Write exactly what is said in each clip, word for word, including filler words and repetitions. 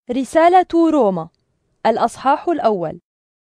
رسالة روما الأصحاح الأول.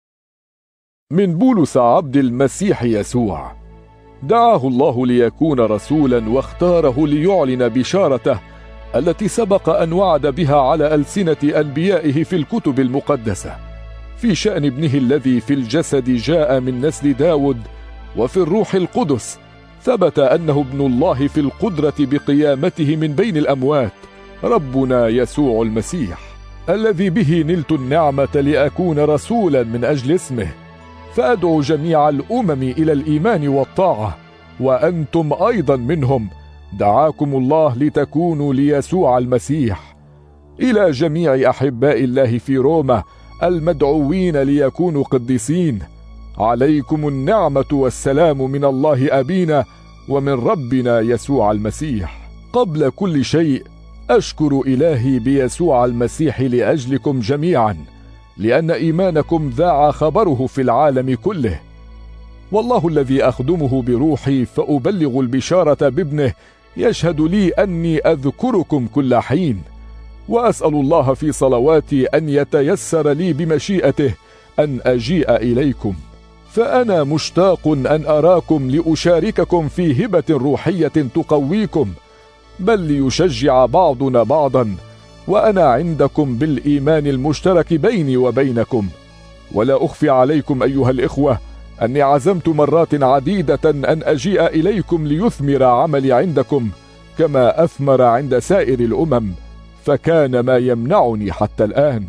من بولس عبد المسيح يسوع، دعاه الله ليكون رسولا واختاره ليعلن بشارته التي سبق أن وعد بها على ألسنة أنبيائه في الكتب المقدسة، في شأن ابنه الذي في الجسد جاء من نسل داود، وفي الروح القدس ثبت أنه ابن الله في القدرة بقيامته من بين الأموات، ربنا يسوع المسيح، الذي به نلت النعمة لأكون رسولا من أجل اسمه، فأدعو جميع الأمم إلى الإيمان والطاعة، وأنتم أيضا منهم، دعاكم الله لتكونوا ليسوع المسيح. إلى جميع أحباء الله في روما المدعوين ليكونوا قديسين، عليكم النعمة والسلام من الله أبينا ومن ربنا يسوع المسيح. قبل كل شيء أشكر إلهي بيسوع المسيح لأجلكم جميعا، لأن إيمانكم ذاع خبره في العالم كله، والله الذي أخدمه بروحي فأبلغ البشارة بابنه يشهد لي أني أذكركم كل حين، وأسأل الله في صلواتي أن يتيسر لي بمشيئته أن أجيء إليكم، فأنا مشتاق أن أراكم لأشارككم في هبة روحية تقويكم، بل ليشجع بعضنا بعضا، وأنا عندكم بالإيمان المشترك بيني وبينكم. ولا أخفي عليكم أيها الإخوة أني عزمت مرات عديدة أن أجيء إليكم ليثمر عملي عندكم كما أثمر عند سائر الأمم، فكان ما يمنعني حتى الآن.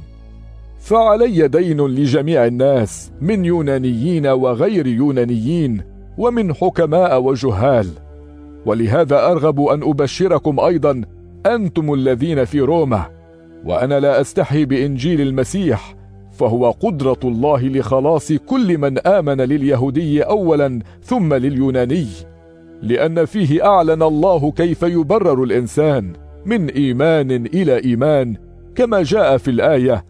فعلي دين لجميع الناس، من يونانيين وغير يونانيين، ومن حكماء وجهال، ولهذا أرغب أن أبشركم أيضا أنتم الذين في روما، وأنا لا أستحي بإنجيل المسيح، فهو قدرة الله لخلاص كل من آمن، لليهودي أولا ثم لليوناني، لأن فيه أعلن الله كيف يبرر الإنسان من إيمان إلى إيمان، كما جاء في الآية: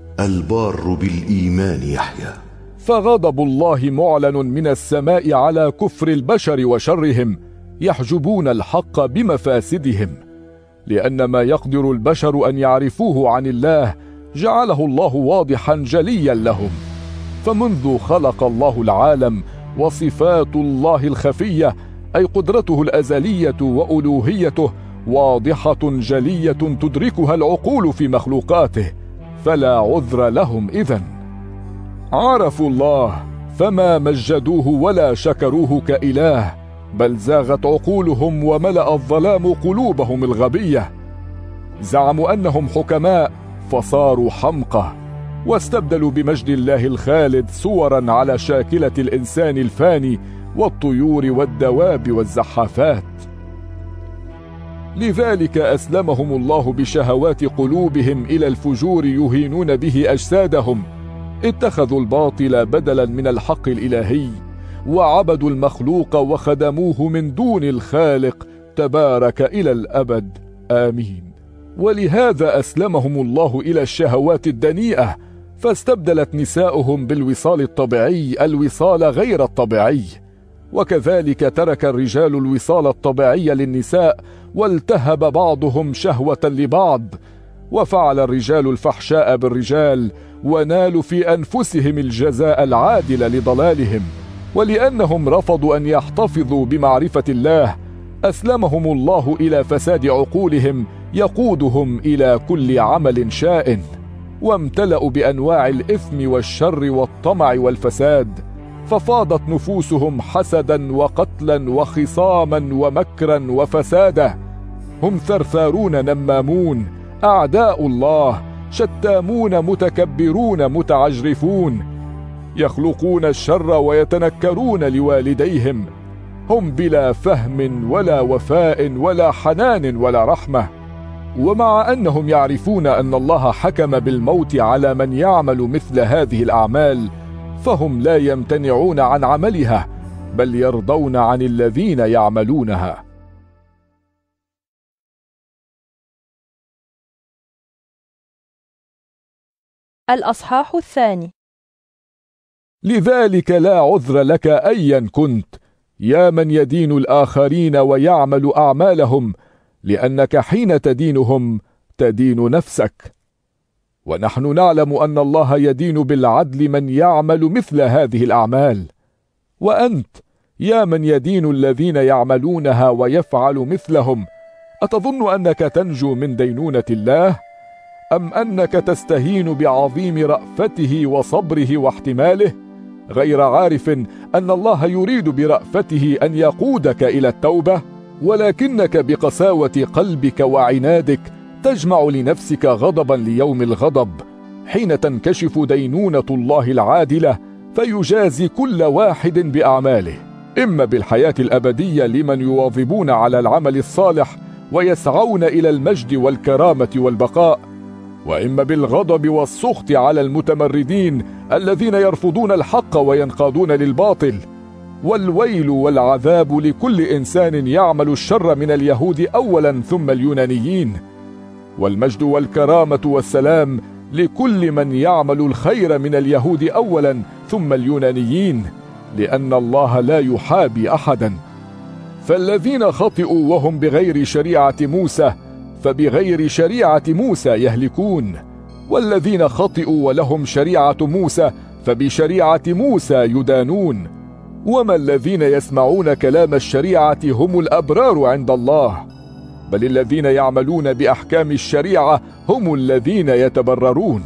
البار بالإيمان يحيى. فغضب الله معلن من السماء على كفر البشر وشرهم، يحجبون الحق بمفاسدهم، لأن ما يقدر البشر أن يعرفوه عن الله جعله الله واضحا جليا لهم. فمنذ خلق الله العالم وصفات الله الخفية، أي قدرته الأزلية وألوهيته، واضحة جلية تدركها العقول في مخلوقاته، فلا عذر لهم إذن. عرفوا الله فما مجدوه ولا شكروه كإله، بل زاغت عقولهم وملأ الظلام قلوبهم الغبية. زعموا أنهم حكماء فصاروا حمقى، واستبدلوا بمجد الله الخالد صورا على شاكلة الإنسان الفاني والطيور والدواب والزحافات. لذلك أسلمهم الله بشهوات قلوبهم إلى الفجور، يهينون به أجسادهم، اتخذوا الباطل بدلا من الحق الإلهي، وعبدوا المخلوق وخدموه من دون الخالق، تبارك إلى الأبد آمين. ولهذا أسلمهم الله إلى الشهوات الدنيئة، فاستبدلت نساؤهم بالوصال الطبيعي الوصال غير الطبيعي، وكذلك ترك الرجال الوصال الطبيعي للنساء، والتهب بعضهم شهوة لبعض، وفعل الرجال الفحشاء بالرجال، ونالوا في أنفسهم الجزاء العادل لضلالهم. ولأنهم رفضوا أن يحتفظوا بمعرفة الله، أسلمهم الله إلى فساد عقولهم، يقودهم إلى كل عمل شائن، وامتلأوا بأنواع الإثم والشر والطمع والفساد، ففاضت نفوسهم حسدا وقتلا وخصاما ومكرا وفسادا. هم ثرثارون نمامون، أعداء الله، شتامون متكبرون متعجرفون، يخلقون الشر ويتنكرون لوالديهم، هم بلا فهم ولا وفاء ولا حنان ولا رحمة. ومع أنهم يعرفون أن الله حكم بالموت على من يعمل مثل هذه الأعمال، فهم لا يمتنعون عن عملها، بل يرضون عن الذين يعملونها. الأصحاح الثاني. لذلك لا عذر لك أيا كنت، يا من يدين الآخرين ويعمل أعمالهم، لأنك حين تدينهم تدين نفسك. ونحن نعلم أن الله يدين بالعدل من يعمل مثل هذه الأعمال. وأنت يا من يدين الذين يعملونها ويفعل مثلهم، أتظن أنك تنجو من دينونة الله؟ أم أنك تستهين بعظيم رأفته وصبره واحتماله، غير عارف أن الله يريد برأفته أن يقودك إلى التوبة، ولكنك بقساوة قلبك وعنادك تجمع لنفسك غضبا ليوم الغضب، حين تنكشف دينونة الله العادلة فيجازي كل واحد بأعماله، إما بالحياة الأبدية لمن يواظبون على العمل الصالح ويسعون إلى المجد والكرامة والبقاء، وإما بالغضب والسخط على المتمردين الذين يرفضون الحق وينقادون للباطل. والويل والعذاب لكل إنسان يعمل الشر من اليهود أولا ثم اليونانيين، والمجد والكرامة والسلام لكل من يعمل الخير من اليهود أولا ثم اليونانيين، لأن الله لا يحابي أحدا. فالذين خطئوا وهم بغير شريعة موسى فبغير شريعة موسى يهلكون، والذين خطئوا ولهم شريعة موسى فبشريعة موسى يدانون. وما الذين يسمعون كلام الشريعة هم الأبرار عند الله، بل الذين يعملون بأحكام الشريعة هم الذين يتبررون.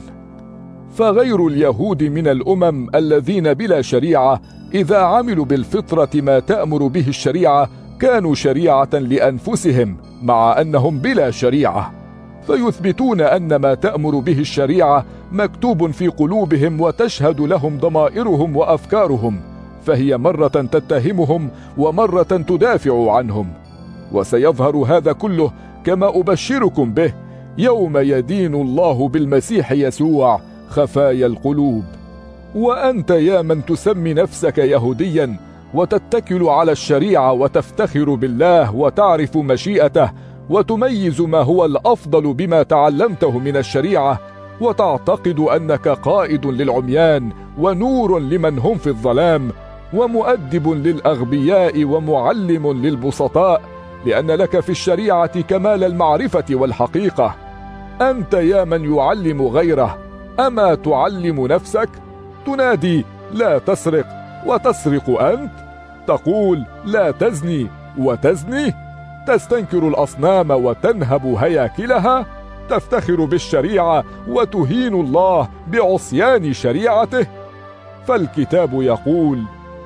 فغير اليهود من الأمم الذين بلا شريعة إذا عملوا بالفطرة ما تأمر به الشريعة كانوا شريعة لأنفسهم مع أنهم بلا شريعة، فيثبتون أن ما تأمر به الشريعة مكتوب في قلوبهم وتشهد لهم ضمائرهم وأفكارهم، فهي مرة تتهمهم ومرة تدافع عنهم. وسيظهر هذا كله كما أبشركم به يوم يدين الله بالمسيح يسوع خفايا القلوب. وأنت يا من تسمي نفسك يهوديا وتتكل على الشريعة وتفتخر بالله وتعرف مشيئته وتميز ما هو الأفضل بما تعلمته من الشريعة، وتعتقد أنك قائد للعميان ونور لمن هم في الظلام ومؤدب للأغبياء ومعلم للبسطاء، لأن لك في الشريعة كمال المعرفة والحقيقة. أنت يا من يعلم غيره، أما تعلم نفسك؟ تنادي لا تسرق وتسرق أنت؟ تقول لا تزني وتزني؟ تستنكر الأصنام وتنهب هياكلها؟ تفتخر بالشريعة وتهين الله بعصيان شريعته؟ فالكتاب يقول: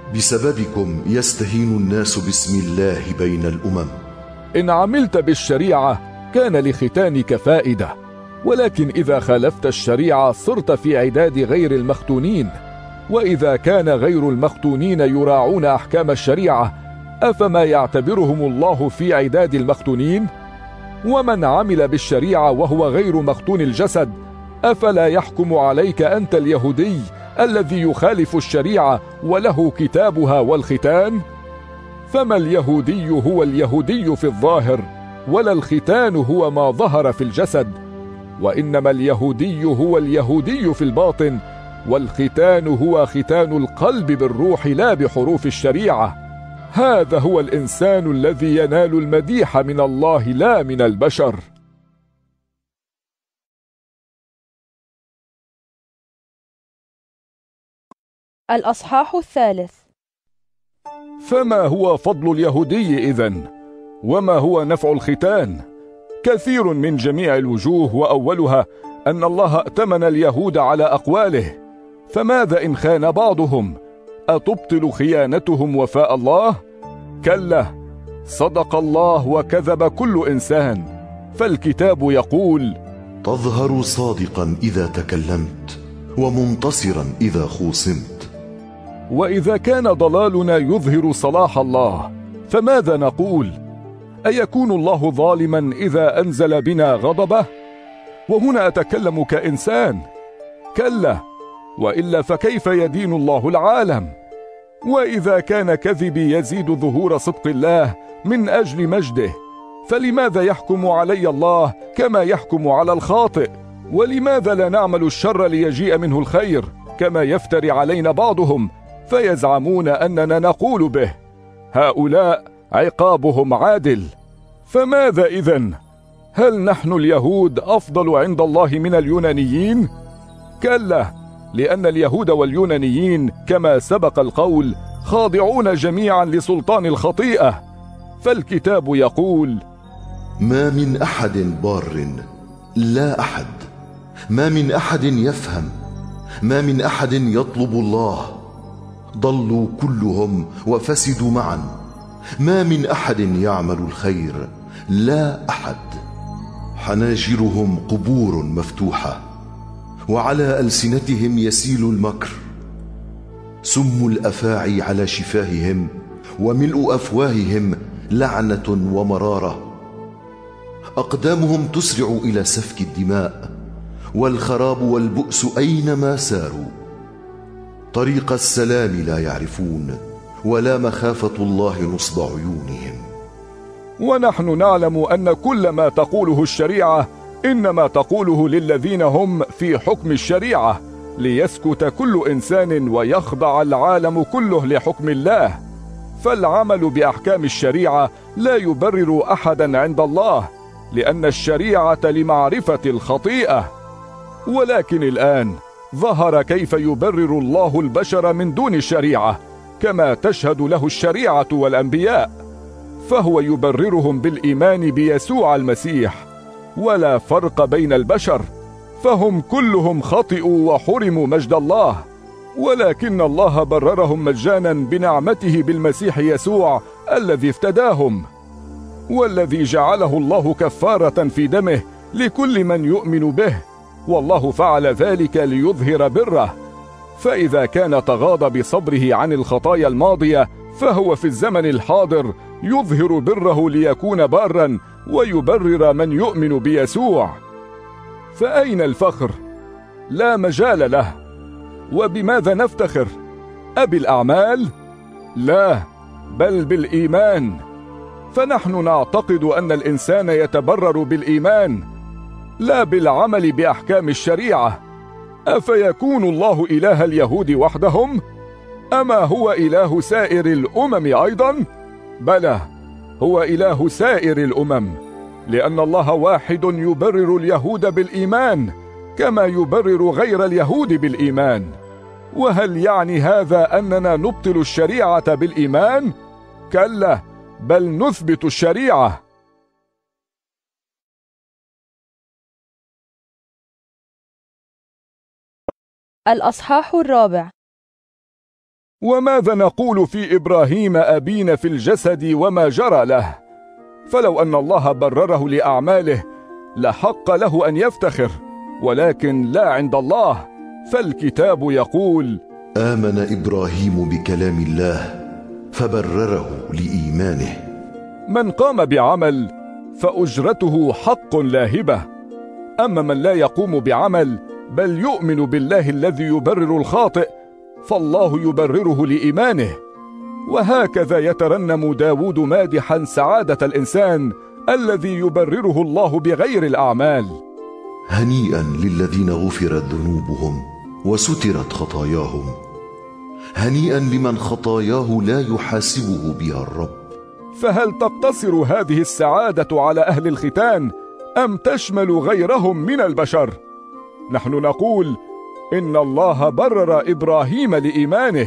بسببكم يستهين الناس باسم الله بين الأمم. إن عملت بالشريعة كان لختانك فائدة، ولكن إذا خالفت الشريعة صرت في عداد غير المختونين. وإذا كان غير المختونين يراعون أحكام الشريعة، أفما يعتبرهم الله في عداد المختونين؟ ومن عمل بالشريعة وهو غير مختون الجسد، أفلا يحكم عليك أنت اليهودي الذي يخالف الشريعة وله كتابها والختان؟ فما اليهودي هو اليهودي في الظاهر، ولا الختان هو ما ظهر في الجسد، وإنما اليهودي هو اليهودي في الباطن، والختان هو ختان القلب بالروح لا بحروف الشريعة. هذا هو الإنسان الذي ينال المديح من الله لا من البشر. الأصحاح الثالث. فما هو فضل اليهودي إذن؟ وما هو نفع الختان؟ كثير من جميع الوجوه، وأولها أن الله ائتمن اليهود على أقواله، فماذا إن خان بعضهم؟ أتبطل خيانتهم وفاء الله؟ كلا، صدق الله وكذب كل إنسان. فالكتاب يقول: تظهر صادقا إذا تكلمت ومنتصرا إذا خوصمت. وإذا كان ضلالنا يظهر صلاح الله، فماذا نقول؟ أيكون الله ظالما إذا أنزل بنا غضبه؟ وهنا أتكلم كإنسان. كلا، وإلا فكيف يدين الله العالم؟ وإذا كان كذبي يزيد ظهور صدق الله من أجل مجده، فلماذا يحكم علي الله كما يحكم على الخاطئ؟ ولماذا لا نعمل الشر ليجيء منه الخير كما يفتري علينا بعضهم فيزعمون أننا نقول به؟ هؤلاء عقابهم عادل. فماذا إذن؟ هل نحن اليهود أفضل عند الله من اليونانيين؟ كلا، لأن اليهود واليونانيين كما سبق القول خاضعون جميعا لسلطان الخطيئة. فالكتاب يقول: ما من أحد بار، لا أحد، ما من أحد يفهم، ما من أحد يطلب الله، ضلوا كلهم وفسدوا معا، ما من أحد يعمل الخير، لا أحد. حناجرهم قبور مفتوحة، وعلى ألسنتهم يسيل المكر. سم الأفاعي على شفاههم، وملء أفواههم لعنة ومرارة. أقدامهم تسرع إلى سفك الدماء، والخراب والبؤس أينما ساروا. طريق السلام لا يعرفون، ولا مخافة الله نصب عيونهم. ونحن نعلم أن كل ما تقوله الشريعة إنما تقوله للذين هم في حكم الشريعة، ليسكت كل إنسان ويخضع العالم كله لحكم الله. فالعمل بأحكام الشريعة لا يبرر أحدا عند الله، لأن الشريعة لمعرفة الخطيئة. ولكن الآن ظهر كيف يبرر الله البشر من دون الشريعة، كما تشهد له الشريعة والأنبياء. فهو يبررهم بالإيمان بيسوع المسيح، ولا فرق بين البشر، فهم كلهم خطئوا وحرموا مجد الله. ولكن الله بررهم مجانا بنعمته بالمسيح يسوع الذي افتداهم، والذي جعله الله كفارة في دمه لكل من يؤمن به. والله فعل ذلك ليظهر بره. فإذا كان تغاضى بصبره عن الخطايا الماضية، فهو في الزمن الحاضر يظهر بره ليكون بارا ويبرر من يؤمن بيسوع. فأين الفخر؟ لا مجال له. وبماذا نفتخر؟ أبالأعمال؟ لا، بل بالإيمان. فنحن نعتقد أن الإنسان يتبرر بالإيمان، لا بالعمل بأحكام الشريعة. أفيكون الله إله اليهود وحدهم؟ أما هو إله سائر الأمم أيضا؟ بلى، هو إله سائر الأمم، لأن الله واحد يبرر اليهود بالإيمان كما يبرر غير اليهود بالإيمان. وهل يعني هذا أننا نبطل الشريعة بالإيمان؟ كلا، بل نثبت الشريعة. الأصحاح الرابع. وماذا نقول في إبراهيم أبينا في الجسد وما جرى له؟ فلو أن الله برره لأعماله لحق له أن يفتخر، ولكن لا عند الله. فالكتاب يقول: آمن إبراهيم بكلام الله فبرره لإيمانه. من قام بعمل فأجرته حق لا هبة. أما من لا يقوم بعمل بل يؤمن بالله الذي يبرر الخاطئ، فالله يبرره لإيمانه. وهكذا يترنم داود مادحا سعادة الإنسان الذي يبرره الله بغير الأعمال. هنيئا للذين غفرت ذنوبهم وسترت خطاياهم، هنيئا لمن خطاياه لا يحاسبه بها الرب. فهل تقتصر هذه السعادة على أهل الختان أم تشمل غيرهم من البشر؟ نحن نقول إن الله برر إبراهيم لإيمانه.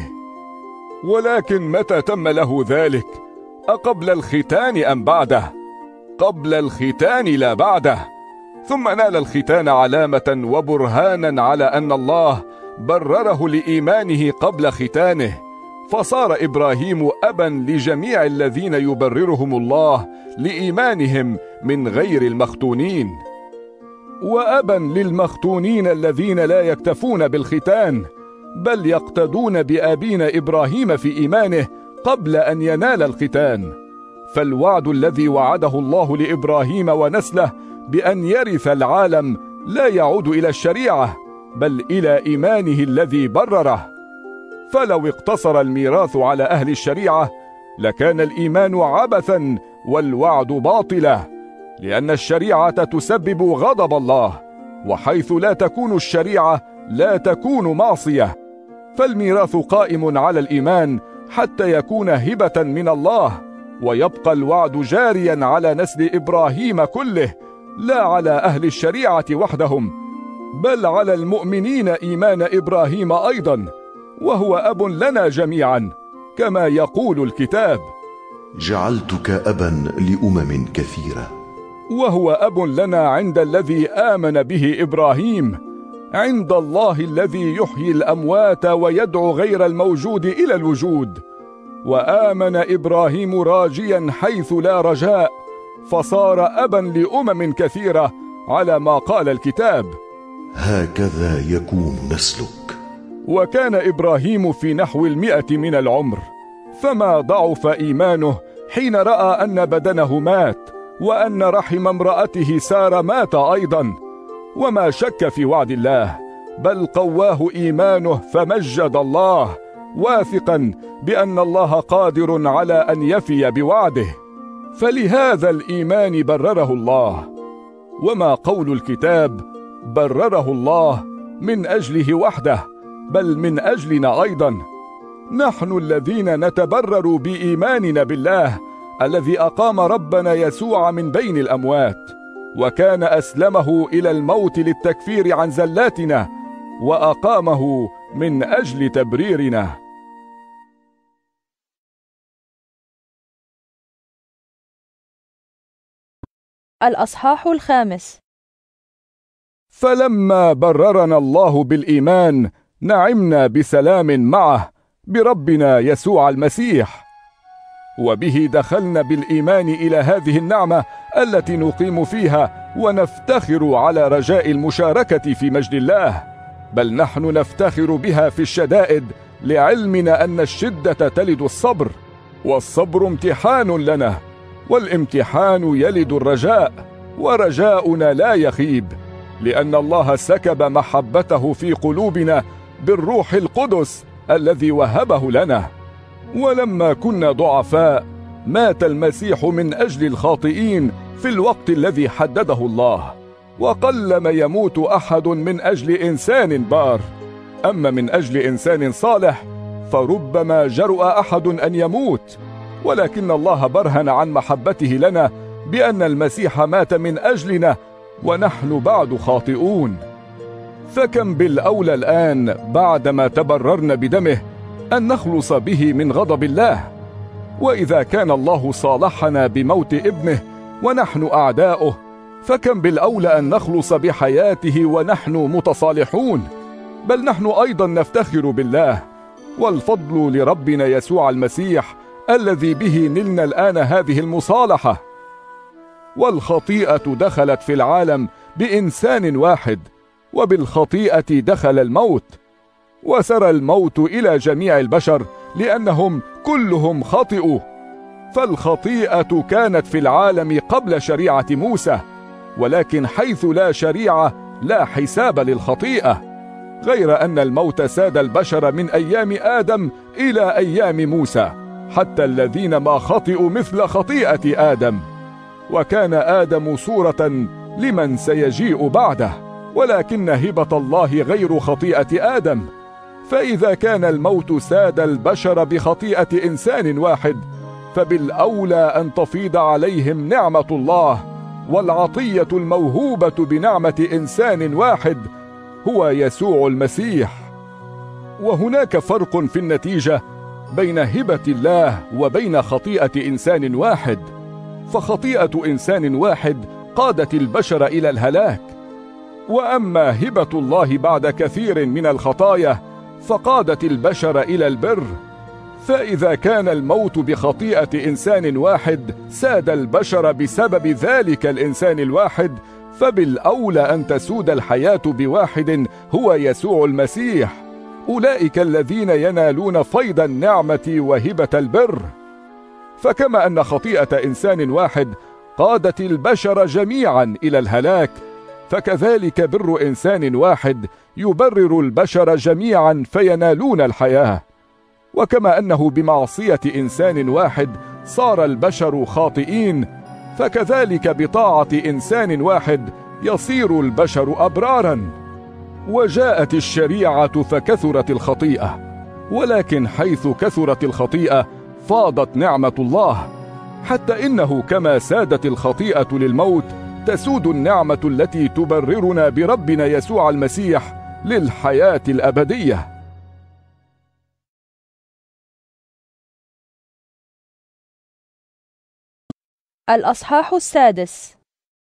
ولكن متى تم له ذلك؟ أقبل الختان أم بعده؟ قبل الختان لا بعده. ثم نال الختان علامة وبرهانا على أن الله برره لإيمانه قبل ختانه، فصار إبراهيم أبا لجميع الذين يبررهم الله لإيمانهم من غير المختونين، وأبا للمختونين الذين لا يكتفون بالختان بل يقتدون بأبينا إبراهيم في إيمانه قبل أن ينال الختان. فالوعد الذي وعده الله لإبراهيم ونسله بأن يرث العالم لا يعود إلى الشريعة بل إلى إيمانه الذي برره. فلو اقتصر الميراث على أهل الشريعة لكان الإيمان عبثا والوعد باطلا، لأن الشريعة تسبب غضب الله، وحيث لا تكون الشريعة لا تكون معصية. فالميراث قائم على الإيمان حتى يكون هبة من الله، ويبقى الوعد جاريا على نسل إبراهيم كله لا على أهل الشريعة وحدهم، بل على المؤمنين إيمان إبراهيم أيضا، وهو أب لنا جميعا، كما يقول الكتاب: جعلتك أبا لأمم كثيرة. وهو أب لنا عند الذي آمن به إبراهيم، عند الله الذي يحيي الأموات ويدعو غير الموجود إلى الوجود. وآمن إبراهيم راجيا حيث لا رجاء، فصار أبا لأمم كثيرة، على ما قال الكتاب: هكذا يكون نسلك. وكان إبراهيم في نحو المئة من العمر، فما ضعف إيمانه حين رأى أن بدنه مات، وأن رحم امرأته سارة مات أيضا، وما شك في وعد الله، بل قواه إيمانه فمجد الله، واثقا بأن الله قادر على أن يفي بوعده. فلهذا الإيمان برره الله. وما قول الكتاب برره الله من أجله وحده، بل من أجلنا أيضا، نحن الذين نتبرر بإيماننا بالله الذي أقام ربنا يسوع من بين الأموات، وكان أسلمه إلى الموت للتكفير عن زلاتنا، وأقامه من أجل تبريرنا. الأصحاح الخامس. فلما بررنا الله بالإيمان نعمنا بسلام معه بربنا يسوع المسيح، وبه دخلنا بالإيمان إلى هذه النعمة التي نقيم فيها ونفتخر على رجاء المشاركة في مجد الله، بل نحن نفتخر بها في الشدائد، لعلمنا أن الشدة تلد الصبر، والصبر امتحان لنا، والامتحان يلد الرجاء، ورجاؤنا لا يخيب، لأن الله سكب محبته في قلوبنا بالروح القدس الذي وهبه لنا. ولما كنا ضعفاء مات المسيح من أجل الخاطئين في الوقت الذي حدده الله، وقلما يموت أحد من أجل إنسان بار، أما من أجل إنسان صالح فربما جرؤ أحد أن يموت، ولكن الله برهن عن محبته لنا بأن المسيح مات من أجلنا ونحن بعد خاطئون. فكم بالأولى الآن بعدما تبررنا بدمه أن نخلص به من غضب الله. وإذا كان الله صالحنا بموت ابنه ونحن أعداؤه، فكم بالأولى أن نخلص بحياته ونحن متصالحون. بل نحن أيضا نفتخر بالله، والفضل لربنا يسوع المسيح الذي به نلنا الآن هذه المصالحة. والخطيئة دخلت في العالم بإنسان واحد، وبالخطيئة دخل الموت، وسرى الموت إلى جميع البشر لأنهم كلهم خطئوا. فالخطيئة كانت في العالم قبل شريعة موسى، ولكن حيث لا شريعة لا حساب للخطيئة، غير أن الموت ساد البشر من أيام آدم إلى أيام موسى، حتى الذين ما خطئوا مثل خطيئة آدم. وكان آدم صورة لمن سيجيء بعده، ولكن هبة الله غير خطيئة آدم. فإذا كان الموت ساد البشر بخطيئة إنسان واحد، فبالأولى أن تفيض عليهم نعمة الله والعطية الموهوبة بنعمة إنسان واحد هو يسوع المسيح. وهناك فرق في النتيجة بين هبة الله وبين خطيئة إنسان واحد، فخطيئة إنسان واحد قادت البشر إلى الهلاك، وأما هبة الله بعد كثير من الخطايا فقادت البشر إلى البر. فإذا كان الموت بخطيئة إنسان واحد ساد البشر بسبب ذلك الإنسان الواحد، فبالأولى أن تسود الحياة بواحد هو يسوع المسيح، أولئك الذين ينالون فيض النعمة وهبة البر. فكما أن خطيئة إنسان واحد قادت البشر جميعا إلى الهلاك، فكذلك بر إنسان واحد يبرر البشر جميعا فينالون الحياة. وكما أنه بمعصية إنسان واحد صار البشر خاطئين، فكذلك بطاعة إنسان واحد يصير البشر أبرارا. وجاءت الشريعة فكثرت الخطيئة، ولكن حيث كثرت الخطيئة فاضت نعمة الله، حتى إنه كما سادت الخطيئة للموت، تسود النعمة التي تبررنا بربنا يسوع المسيح للحياة الأبدية. الأصحاح السادس.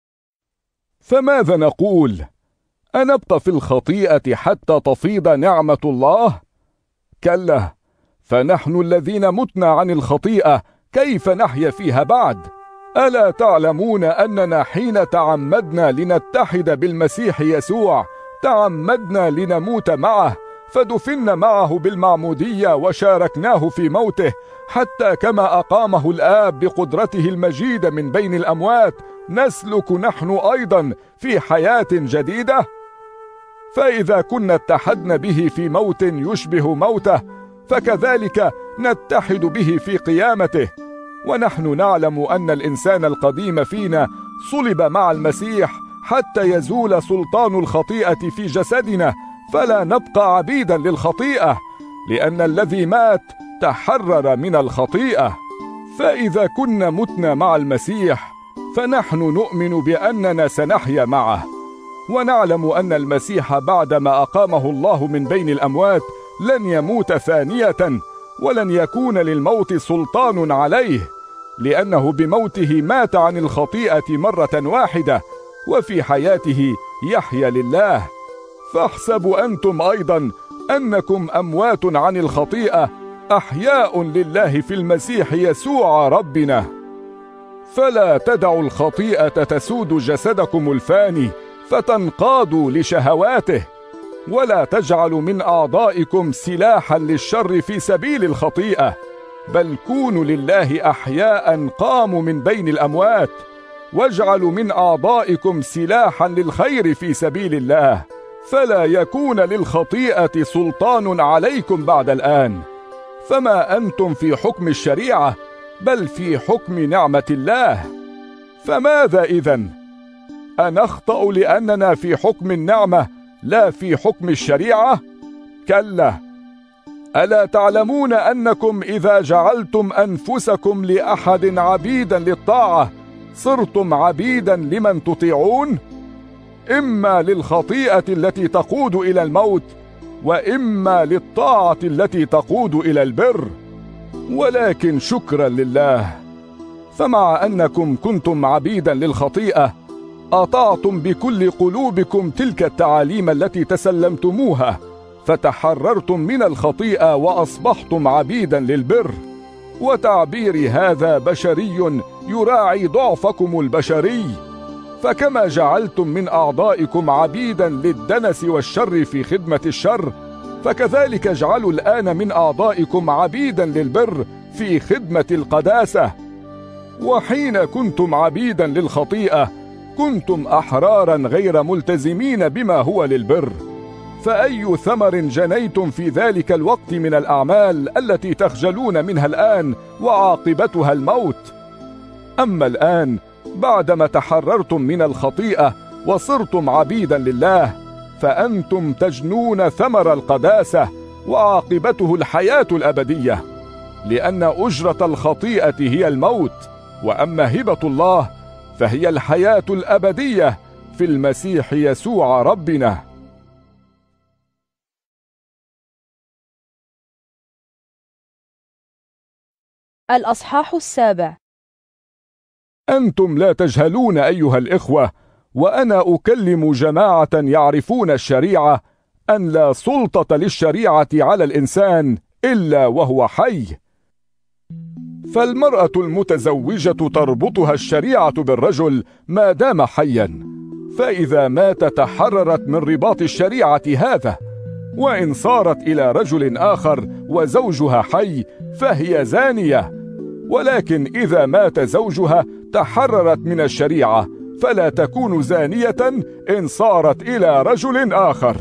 فماذا نقول؟ أنبقى في الخطيئة حتى تفيض نعمة الله؟ كلا، فنحن الذين متنا عن الخطيئة كيف نحيا فيها بعد؟ ألا تعلمون أننا حين تعمدنا لنتحد بالمسيح يسوع تعمدنا لنموت معه، فدفنا معه بالمعمودية وشاركناه في موته، حتى كما أقامه الآب بقدرته المجيدة من بين الأموات نسلك نحن أيضا في حياة جديدة؟ فإذا كنا اتحدنا به في موت يشبه موته، فكذلك نتحد به في قيامته. ونحن نعلم أن الإنسان القديم فينا صلب مع المسيح حتى يزول سلطان الخطيئة في جسدنا، فلا نبقى عبيدا للخطيئة، لأن الذي مات تحرر من الخطيئة. فإذا كنا متنا مع المسيح فنحن نؤمن بأننا سنحيا معه، ونعلم أن المسيح بعدما أقامه الله من بين الأموات لن يموت ثانية، ولن يكون للموت سلطان عليه، لأنه بموته مات عن الخطيئة مرة واحدة، وفي حياته يحيا لله. فاحسبوا أنتم أيضا أنكم أموات عن الخطيئة أحياء لله في المسيح يسوع ربنا. فلا تدعوا الخطيئة تسود جسدكم الفاني فتنقادوا لشهواته، ولا تجعلوا من أعضائكم سلاحا للشر في سبيل الخطيئة، بل كونوا لله أحياء قاموا من بين الأموات، واجعلوا من أعضائكم سلاحا للخير في سبيل الله، فلا يكون للخطيئة سلطان عليكم بعد الآن. فما أنتم في حكم الشريعة، بل في حكم نعمة الله. فماذا إذن؟ أنخطأ لأننا في حكم النعمة لا في حكم الشريعة؟ كلا، ألا تعلمون أنكم إذا جعلتم أنفسكم لأحد عبيدا للطاعة صرتم عبيدا لمن تطيعون؟ إما للخطيئة التي تقود إلى الموت، وإما للطاعة التي تقود إلى البر. ولكن شكرا لله، فمع أنكم كنتم عبيدا للخطيئة أطعتم بكل قلوبكم تلك التعاليم التي تسلمتموها، فتحررتم من الخطيئة وأصبحتم عبيدا للبر. وتعبيري هذا بشري يراعي ضعفكم البشري، فكما جعلتم من أعضائكم عبيدا للدنس والشر في خدمة الشر، فكذلك اجعلوا الآن من أعضائكم عبيدا للبر في خدمة القداسة. وحين كنتم عبيدا للخطيئة كنتم أحرارا غير ملتزمين بما هو للبر، فأي ثمر جنيتم في ذلك الوقت من الأعمال التي تخجلون منها الآن وعاقبتها الموت؟ أما الآن بعدما تحررتم من الخطيئة وصرتم عبيدا لله، فأنتم تجنون ثمر القداسة وعاقبته الحياة الأبدية، لأن أجرة الخطيئة هي الموت، وأما هبة الله فهي الحياة الأبدية في المسيح يسوع ربنا. الأصحاح السابع. أنتم لا تجهلون أيها الإخوة، وأنا أكلم جماعة يعرفون الشريعة، أن لا سلطة للشريعة على الإنسان إلا وهو حي. فالمرأة المتزوجة تربطها الشريعة بالرجل ما دام حيا، فإذا مات تحررت من رباط الشريعة هذا. وإن صارت إلى رجل آخر وزوجها حي فهي زانية، ولكن إذا مات زوجها تحررت من الشريعة، فلا تكون زانية إن صارت إلى رجل آخر.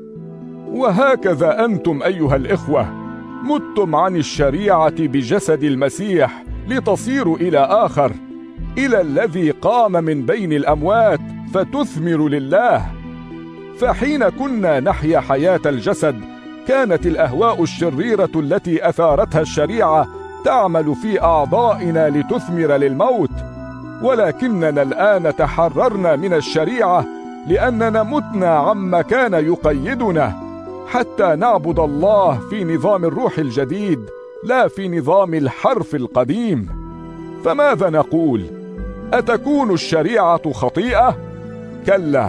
وهكذا أنتم أيها الإخوة متم عن الشريعة بجسد المسيح لتصيروا إلى آخر، إلى الذي قام من بين الأموات فتثمر لله. فحين كنا نحيا حياة الجسد كانت الأهواء الشريرة التي أثارتها الشريعة تعمل في أعضائنا لتثمر للموت. ولكننا الآن تحررنا من الشريعة لأننا متنا عما كان يقيدنا حتى نعبد الله في نظام الروح الجديد لا في نظام الحرف القديم. فماذا نقول؟ أتكون الشريعة خطيئة؟ كلا،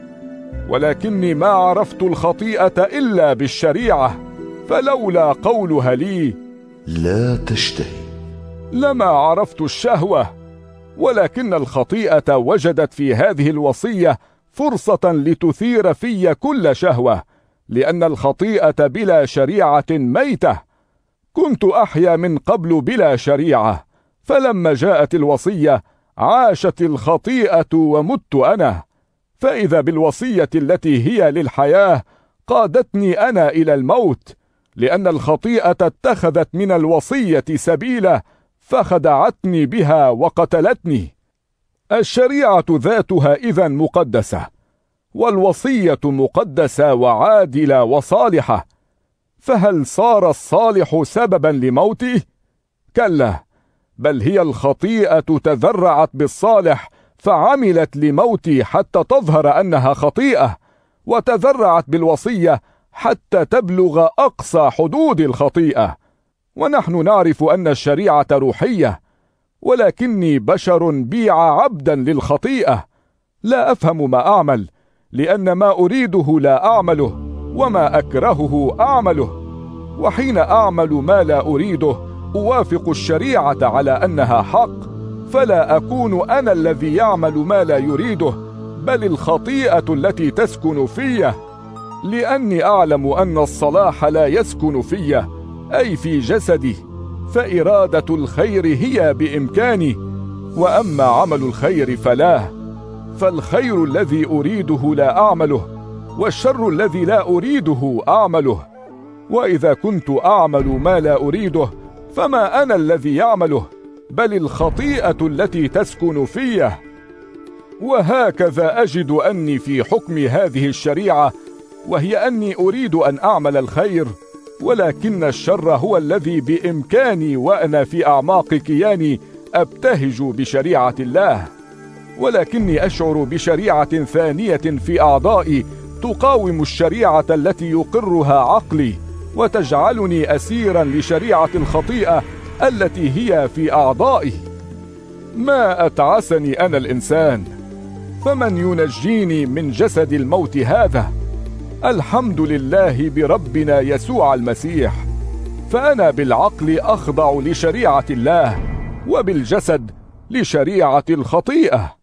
ولكني ما عرفت الخطيئة إلا بالشريعة، فلولا قولها لي لا تشتهي لما عرفت الشهوة. ولكن الخطيئة وجدت في هذه الوصية فرصة لتثير في كل شهوة، لأن الخطيئة بلا شريعة ميتة. كنت أحيا من قبل بلا شريعة، فلما جاءت الوصية عاشت الخطيئة ومت أنا. فإذا بالوصية التي هي للحياة قادتني أنا إلى الموت، لأن الخطيئة اتخذت من الوصية سبيلا فخدعتني بها وقتلتني. الشريعة ذاتها إذن مقدسة، والوصية مقدسة وعادلة وصالحة، فهل صار الصالح سببا لموته؟ كلا، بل هي الخطيئة تذرعت بالصالح فعملت لموتي حتى تظهر أنها خطيئة، وتذرعت بالوصية حتى تبلغ أقصى حدود الخطيئة. ونحن نعرف أن الشريعة روحية، ولكني بشر بيع عبدا للخطيئة. لا أفهم ما أعمل، لأن ما أريده لا أعمله، وما أكرهه أعمله. وحين أعمل ما لا أريده أوافق الشريعة على أنها حق، فلا أكون أنا الذي يعمل ما لا يريده، بل الخطيئة التي تسكن فيه. لأني أعلم أن الصلاح لا يسكن فيه، أي في جسدي، فإرادة الخير هي بإمكاني، وأما عمل الخير فلا. فالخير الذي أريده لا أعمله، والشر الذي لا أريده أعمله. وإذا كنت أعمل ما لا أريده فما أنا الذي يعمله، بل الخطيئة التي تسكن فيه. وهكذا أجد أني في حكم هذه الشريعة، وهي أني أريد أن أعمل الخير، ولكن الشر هو الذي بإمكاني وأنا في أعماق كياني أبتهج بشريعة الله. ولكني أشعر بشريعة ثانية في أعضائي تقاوم الشريعة التي يقرها عقلي، وتجعلني أسيرا لشريعة الخطيئة التي هي في أعضائي. ما أتعسني أنا الإنسان، فمن ينجيني من جسد الموت هذا؟ الحمد لله بربنا يسوع المسيح. فأنا بالعقل أخضع لشريعة الله، وبالجسد لشريعة الخطيئة.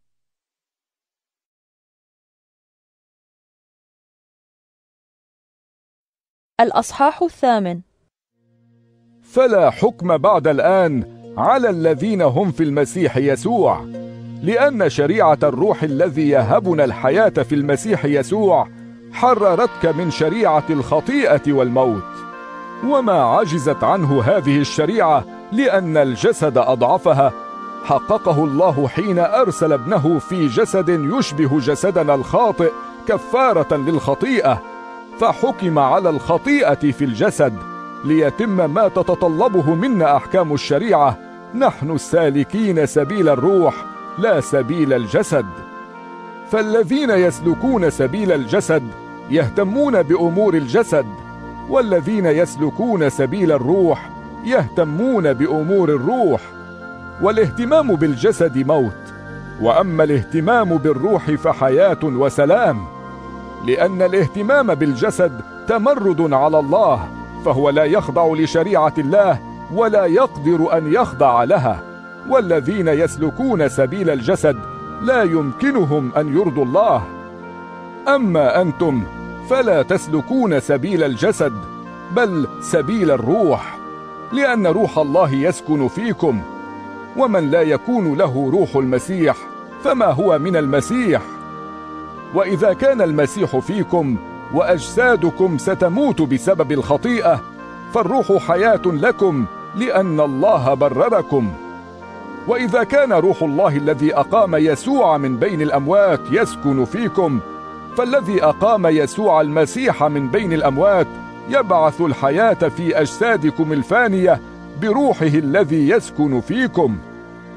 الأصحاح الثامن. فلا حكم بعد الآن على الذين هم في المسيح يسوع، لأن شريعة الروح الذي يهبنا الحياة في المسيح يسوع حررتك من شريعة الخطيئة والموت. وما عجزت عنه هذه الشريعة لأن الجسد أضعفها، حققه الله حين أرسل ابنه في جسد يشبه جسدنا الخاطئ كفارة للخطيئة، فحكم على الخطيئة في الجسد ليتم ما تتطلبه منا أحكام الشريعة، نحن السالكين سبيل الروح لا سبيل الجسد. فالذين يسلكون سبيل الجسد يهتمون بأمور الجسد، والذين يسلكون سبيل الروح يهتمون بأمور الروح. والاهتمام بالجسد موت، وأما الاهتمام بالروح فحياة وسلام. لأن الاهتمام بالجسد تمرد على الله، فهو لا يخضع لشريعة الله ولا يقدر أن يخضع لها. والذين يسلكون سبيل الجسد لا يمكنهم أن يرضوا الله. أما أنتم فلا تسلكون سبيل الجسد، بل سبيل الروح، لأن روح الله يسكن فيكم. ومن لا يكون له روح المسيح فما هو من المسيح. وإذا كان المسيح فيكم وأجسادكم ستموت بسبب الخطيئة، فالروح حياة لكم لأن الله برركم. وإذا كان روح الله الذي أقام يسوع من بين الأموات يسكن فيكم، فالذي أقام يسوع المسيح من بين الأموات يبعث الحياة في أجسادكم الفانية بروحه الذي يسكن فيكم.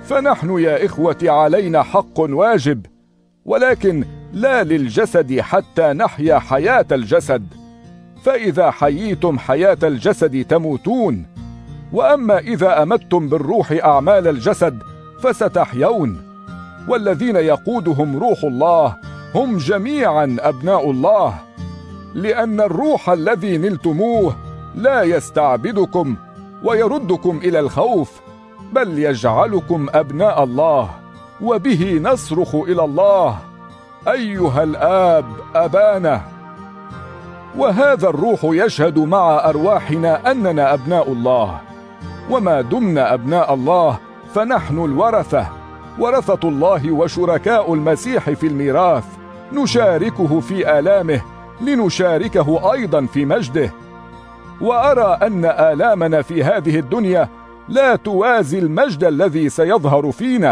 فنحن يا إخوة علينا حق واجب، ولكن لا للجسد حتى نحيا حياة الجسد، فإذا حييتم حياة الجسد تموتون، وأما إذا أمتم بالروح أعمال الجسد فستحيون. والذين يقودهم روح الله هم جميعا أبناء الله، لأن الروح الذي نلتموه لا يستعبدكم ويردكم إلى الخوف، بل يجعلكم أبناء الله، وبه نصرخ إلى الله: أيها الآب أبانا. وهذا الروح يشهد مع أرواحنا أننا أبناء الله، وما دمنا أبناء الله فنحن الورثة، ورثة الله وشركاء المسيح في الميراث، نشاركه في آلامه لنشاركه أيضا في مجده. وأرى أن آلامنا في هذه الدنيا لا توازي المجد الذي سيظهر فينا.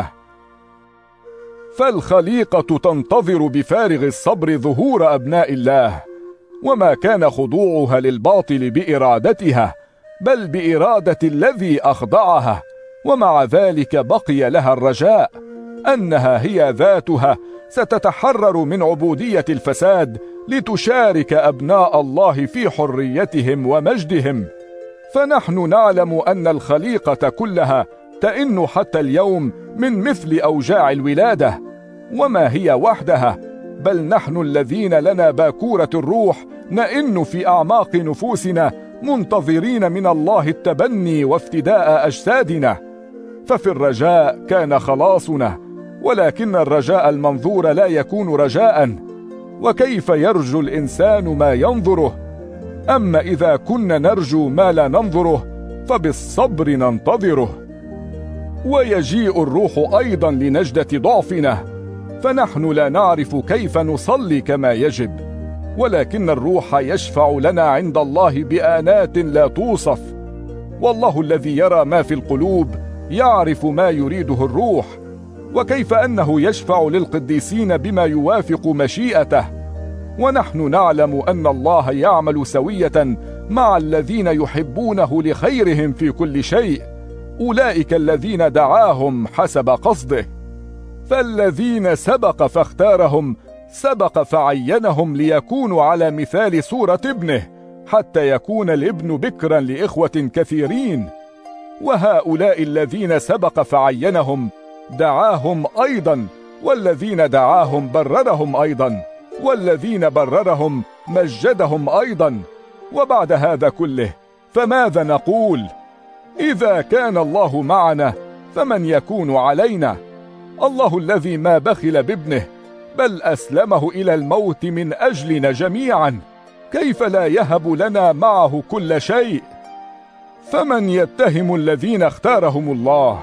فالخليقة تنتظر بفارغ الصبر ظهور أبناء الله، وما كان خضوعها للباطل بإرادتها، بل بإرادة الذي أخضعها، ومع ذلك بقي لها الرجاء أنها هي ذاتها ستتحرر من عبودية الفساد لتشارك أبناء الله في حريتهم ومجدهم. فنحن نعلم أن الخليقة كلها تئن حتى اليوم من مثل أوجاع الولادة، وما هي وحدها، بل نحن الذين لنا باكورة الروح نئن في أعماق نفوسنا منتظرين من الله التبني وافتداء أجسادنا. ففي الرجاء كان خلاصنا، ولكن الرجاء المنظور لا يكون رجاء، وكيف يرجو الإنسان ما ينظره؟ أما إذا كنا نرجو ما لا ننظره فبالصبر ننتظره. ويجيء الروح أيضا لنجدة ضعفنا، فنحن لا نعرف كيف نصلي كما يجب، ولكن الروح يشفع لنا عند الله بآنات لا توصف. والله الذي يرى ما في القلوب يعرف ما يريده الروح، وكيف أنه يشفع للقديسين بما يوافق مشيئته. ونحن نعلم أن الله يعمل سوية مع الذين يحبونه لخيرهم في كل شيء، أولئك الذين دعاهم حسب قصده. فالذين سبق فاختارهم سبق فعينهم ليكونوا على مثال صورة ابنه، حتى يكون الابن بكرا لإخوة كثيرين. وهؤلاء الذين سبق فعينهم دعاهم أيضا، والذين دعاهم بررهم أيضا، والذين بررهم مجدهم أيضا. وبعد هذا كله فماذا نقول؟ إذا كان الله معنا فمن يكون علينا؟ الله الذي ما بخل بابنه بل أسلمه إلى الموت من أجلنا جميعا، كيف لا يهب لنا معه كل شيء؟ فمن يتهم الذين اختارهم الله؟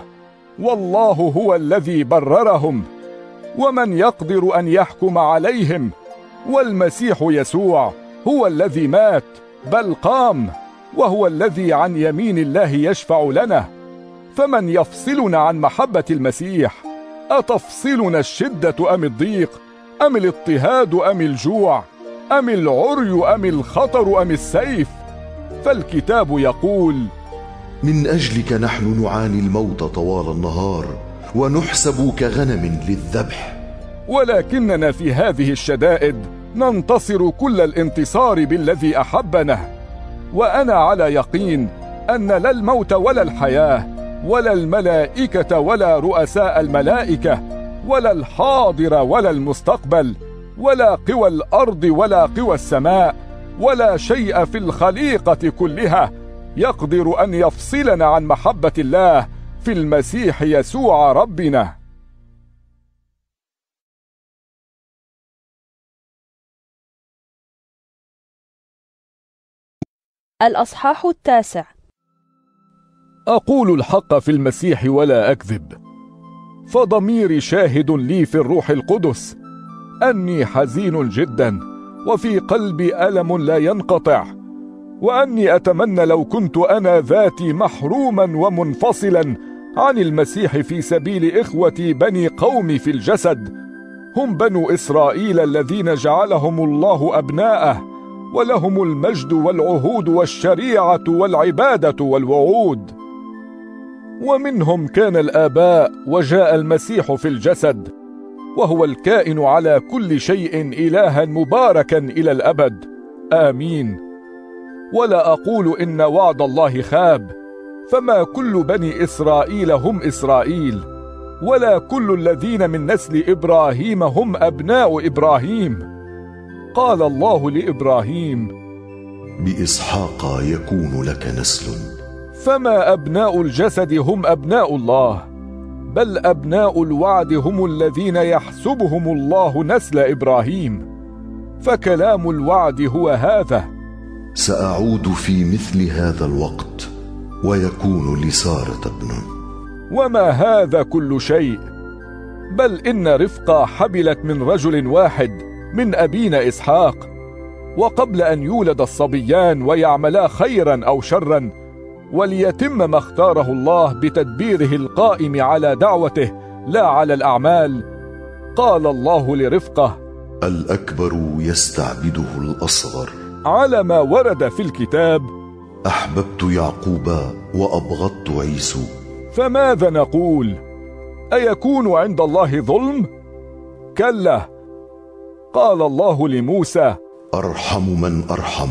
والله هو الذي بررهم. ومن يقدر أن يحكم عليهم؟ والمسيح يسوع هو الذي مات بل قام، وهو الذي عن يمين الله يشفع لنا. فمن يفصلنا عن محبة المسيح؟ أتفصلنا الشدة أم الضيق أم الاضطهاد أم الجوع أم العري أم الخطر أم السيف؟ فالكتاب يقول: من أجلك نحن نعاني الموت طوال النهار، ونحسب كغنم للذبح. ولكننا في هذه الشدائد ننتصر كل الانتصار بالذي أحبنا. وأنا على يقين أن لا الموت ولا الحياة ولا الملائكة ولا رؤساء الملائكة ولا الحاضر ولا المستقبل ولا قوى الأرض ولا قوى السماء ولا شيء في الخليقة كلها يقدر أن يفصلنا عن محبة الله في المسيح يسوع ربنا. الأصحاح التاسع. أقول الحق في المسيح ولا أكذب، فضميري شاهد لي في الروح القدس أني حزين جدا، وفي قلبي ألم لا ينقطع، وأني أتمنى لو كنت أنا ذاتي محروما ومنفصلا عن المسيح في سبيل إخوتي بني قومي في الجسد، هم بنو إسرائيل الذين جعلهم الله أبناءه، ولهم المجد والعهود والشريعة والعبادة والوعود. ومنهم كان الآباء وجاء المسيح في الجسد، وهو الكائن على كل شيء إلها مباركا إلى الأبد. آمين. ولا أقول إن وعد الله خاب، فما كل بني إسرائيل هم إسرائيل، ولا كل الذين من نسل إبراهيم هم أبناء إبراهيم. قال الله لإبراهيم: بإسحاق يكون لك نسل. فما أبناء الجسد هم أبناء الله، بل أبناء الوعد هم الذين يحسبهم الله نسل إبراهيم. فكلام الوعد هو هذا: سأعود في مثل هذا الوقت ويكون لسارة ابن. وما هذا كل شيء، بل إن رفقة حبلت من رجل واحد من أبينا إسحاق، وقبل أن يولد الصبيان ويعملا خيرا أو شرا، وليتم ما اختاره الله بتدبيره القائم على دعوته لا على الأعمال، قال الله لرفقة: الأكبر يستعبده الأصغر. على ما ورد في الكتاب: أحببت يعقوب وأبغضت عيسو. فماذا نقول؟ أيكون عند الله ظلم؟ كلا. قال الله لموسى: أرحم من أرحم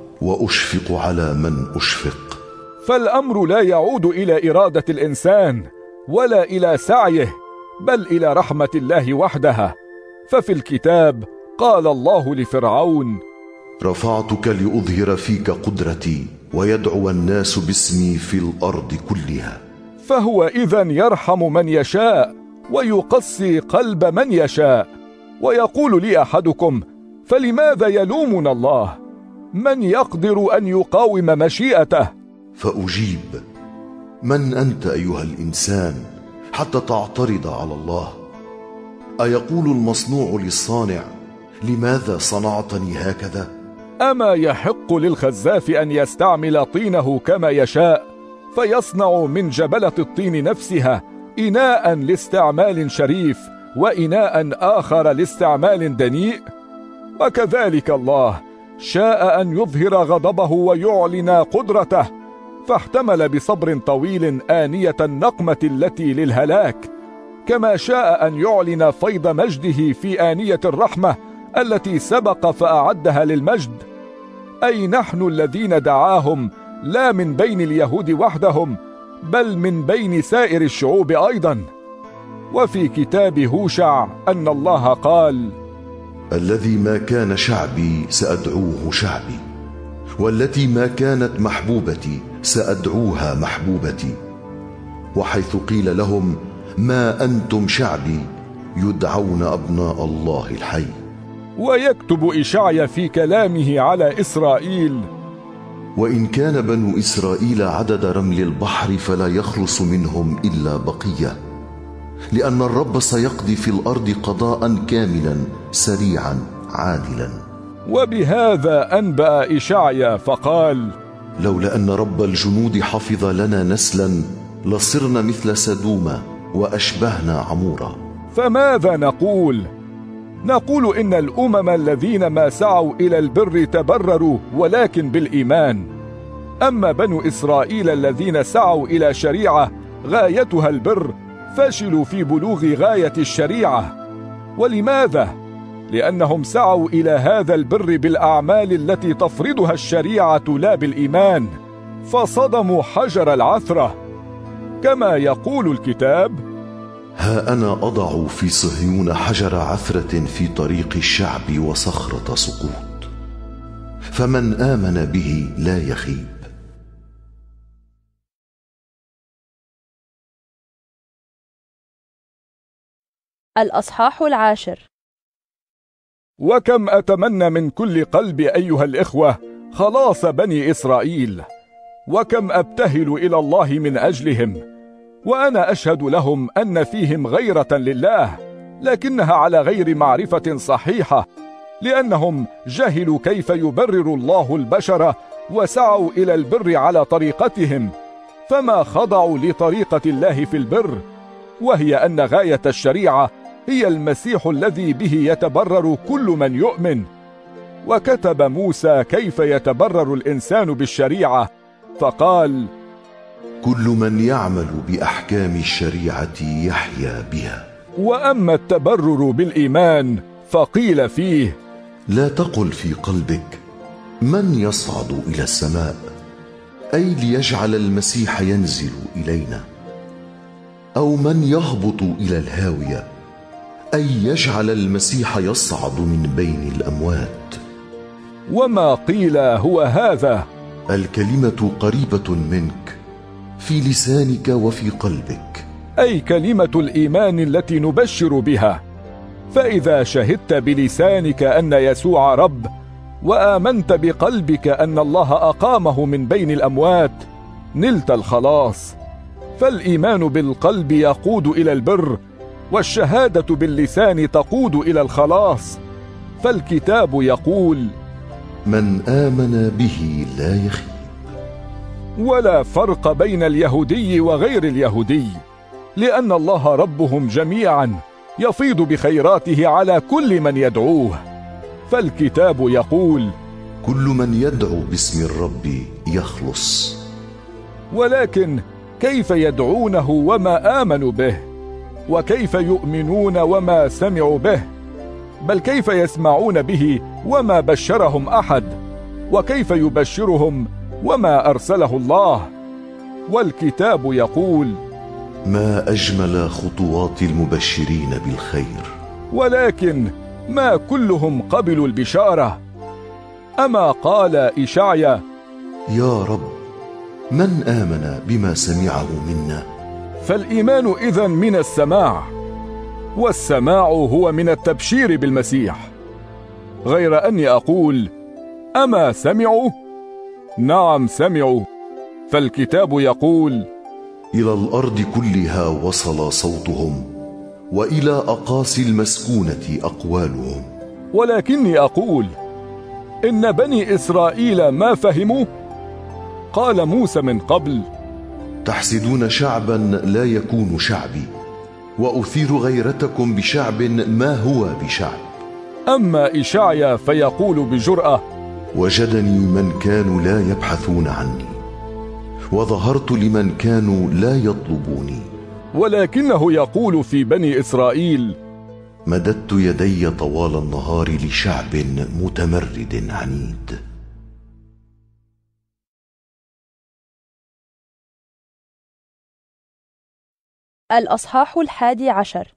وأشفق على من أشفق. فالأمر لا يعود إلى إرادة الإنسان ولا إلى سعيه، بل إلى رحمة الله وحدها. ففي الكتاب قال الله لفرعون: رفعتك لأظهر فيك قدرتي ويدعو الناس باسمي في الأرض كلها. فهو إذن يرحم من يشاء ويقسي قلب من يشاء. ويقول لي أحدكم: فلماذا يلومنا الله؟ من يقدر أن يقاوم مشيئته؟ فأجيب: من أنت أيها الإنسان حتى تعترض على الله؟ أيقول المصنوع للصانع: لماذا صنعتني هكذا؟ أما يحق للخزاف أن يستعمل طينه كما يشاء، فيصنع من جبلة الطين نفسها إناء لاستعمال شريف وإناء آخر لاستعمال دنيء؟ وكذلك الله شاء أن يظهر غضبه ويعلن قدرته، فاحتمل بصبر طويل آنية النقمة التي للهلاك، كما شاء أن يعلن فيض مجده في آنية الرحمة التي سبق فأعدها للمجد. أي نحن الذين دعاهم لا من بين اليهود وحدهم، بل من بين سائر الشعوب أيضا. وفي كتاب هوشع أن الله قال: الذي ما كان شعبي سأدعوه شعبي، والتي ما كانت محبوبتي سأدعوها محبوبتي. وحيث قيل لهم: ما أنتم شعبي، يدعون أبناء الله الحي. ويكتب إشعيا في كلامه على إسرائيل: وإن كان بنو إسرائيل عدد رمل البحر فلا يخلص منهم إلا بقية، لأن الرب سيقضي في الأرض قضاء كاملا سريعا عادلا. وبهذا أنبأ إشعيا فقال: لولا أن رب الجنود حفظ لنا نسلا لصرنا مثل سدوم وأشبهنا عمورا. فماذا نقول؟ نقول إن الأمم الذين ما سعوا إلى البر تبرروا ولكن بالإيمان، أما بنو إسرائيل الذين سعوا إلى شريعة غايتها البر فشلوا في بلوغ غاية الشريعة. ولماذا؟ لأنهم سعوا إلى هذا البر بالأعمال التي تفرضها الشريعة لا بالإيمان، فصدموا حجر العثرة، كما يقول الكتاب: ها أنا أضع في صهيون حجر عثرة في طريق الشعب وصخرة سقوط، فمن آمن به لا يخيب. الأصحاح العاشر. وكم أتمنى من كل قلب أيها الإخوة خلاص بني إسرائيل، وكم أبتهل إلى الله من أجلهم، وأنا أشهد لهم أن فيهم غيرة لله، لكنها على غير معرفة صحيحة، لأنهم جهلوا كيف يبرر الله البشر وسعوا إلى البر على طريقتهم، فما خضعوا لطريقة الله في البر، وهي أن غاية الشريعة هي المسيح الذي به يتبرر كل من يؤمن. وكتب موسى كيف يتبرر الإنسان بالشريعة، فقال: كل من يعمل بأحكام الشريعة يحيا بها. وأما التبرر بالإيمان فقيل فيه: لا تقل في قلبك من يصعد إلى السماء، أي ليجعل المسيح ينزل إلينا، أو من يهبط إلى الهاوية، أي يجعل المسيح يصعد من بين الأموات. وما قيل هو هذا: الكلمة قريبة منك، في لسانك وفي قلبك، أي كلمة الإيمان التي نبشر بها. فإذا شهدت بلسانك أن يسوع رب، وآمنت بقلبك أن الله أقامه من بين الأموات، نلت الخلاص. فالإيمان بالقلب يقود إلى البر، والشهادة باللسان تقود إلى الخلاص. فالكتاب يقول: من آمن به لا يخيب. ولا فرق بين اليهودي وغير اليهودي، لأن الله ربهم جميعا يفيض بخيراته على كل من يدعوه. فالكتاب يقول: كل من يدعو باسم الرب يخلص. ولكن كيف يدعونه وما آمنوا به؟ وكيف يؤمنون وما سمعوا به؟ بل كيف يسمعون به وما بشرهم أحد؟ وكيف يبشرهم وما أرسله الله؟ والكتاب يقول: ما أجمل خطوات المبشرين بالخير. ولكن ما كلهم قبلوا البشارة. أما قال إشعيا: يا رب، من آمن بما سمعه منا؟ فالإيمان إذن من السماع، والسماع هو من التبشير بالمسيح. غير أني أقول: أما سمعوا؟ نعم سمعوا. فالكتاب يقول: إلى الأرض كلها وصل صوتهم، وإلى أقاصي المسكونة أقوالهم. ولكني أقول: إن بني إسرائيل ما فهموا؟ قال موسى من قبل: تحسدون شعبا لا يكون شعبي، وأثير غيرتكم بشعب ما هو بشعب. أما إشعيا فيقول بجرأة: وجدني من كانوا لا يبحثون عني، وظهرت لمن كانوا لا يطلبوني. ولكنه يقول في بني إسرائيل: مددت يدي طوال النهار لشعب متمرد عنيد. الأصحاح الحادي عشر.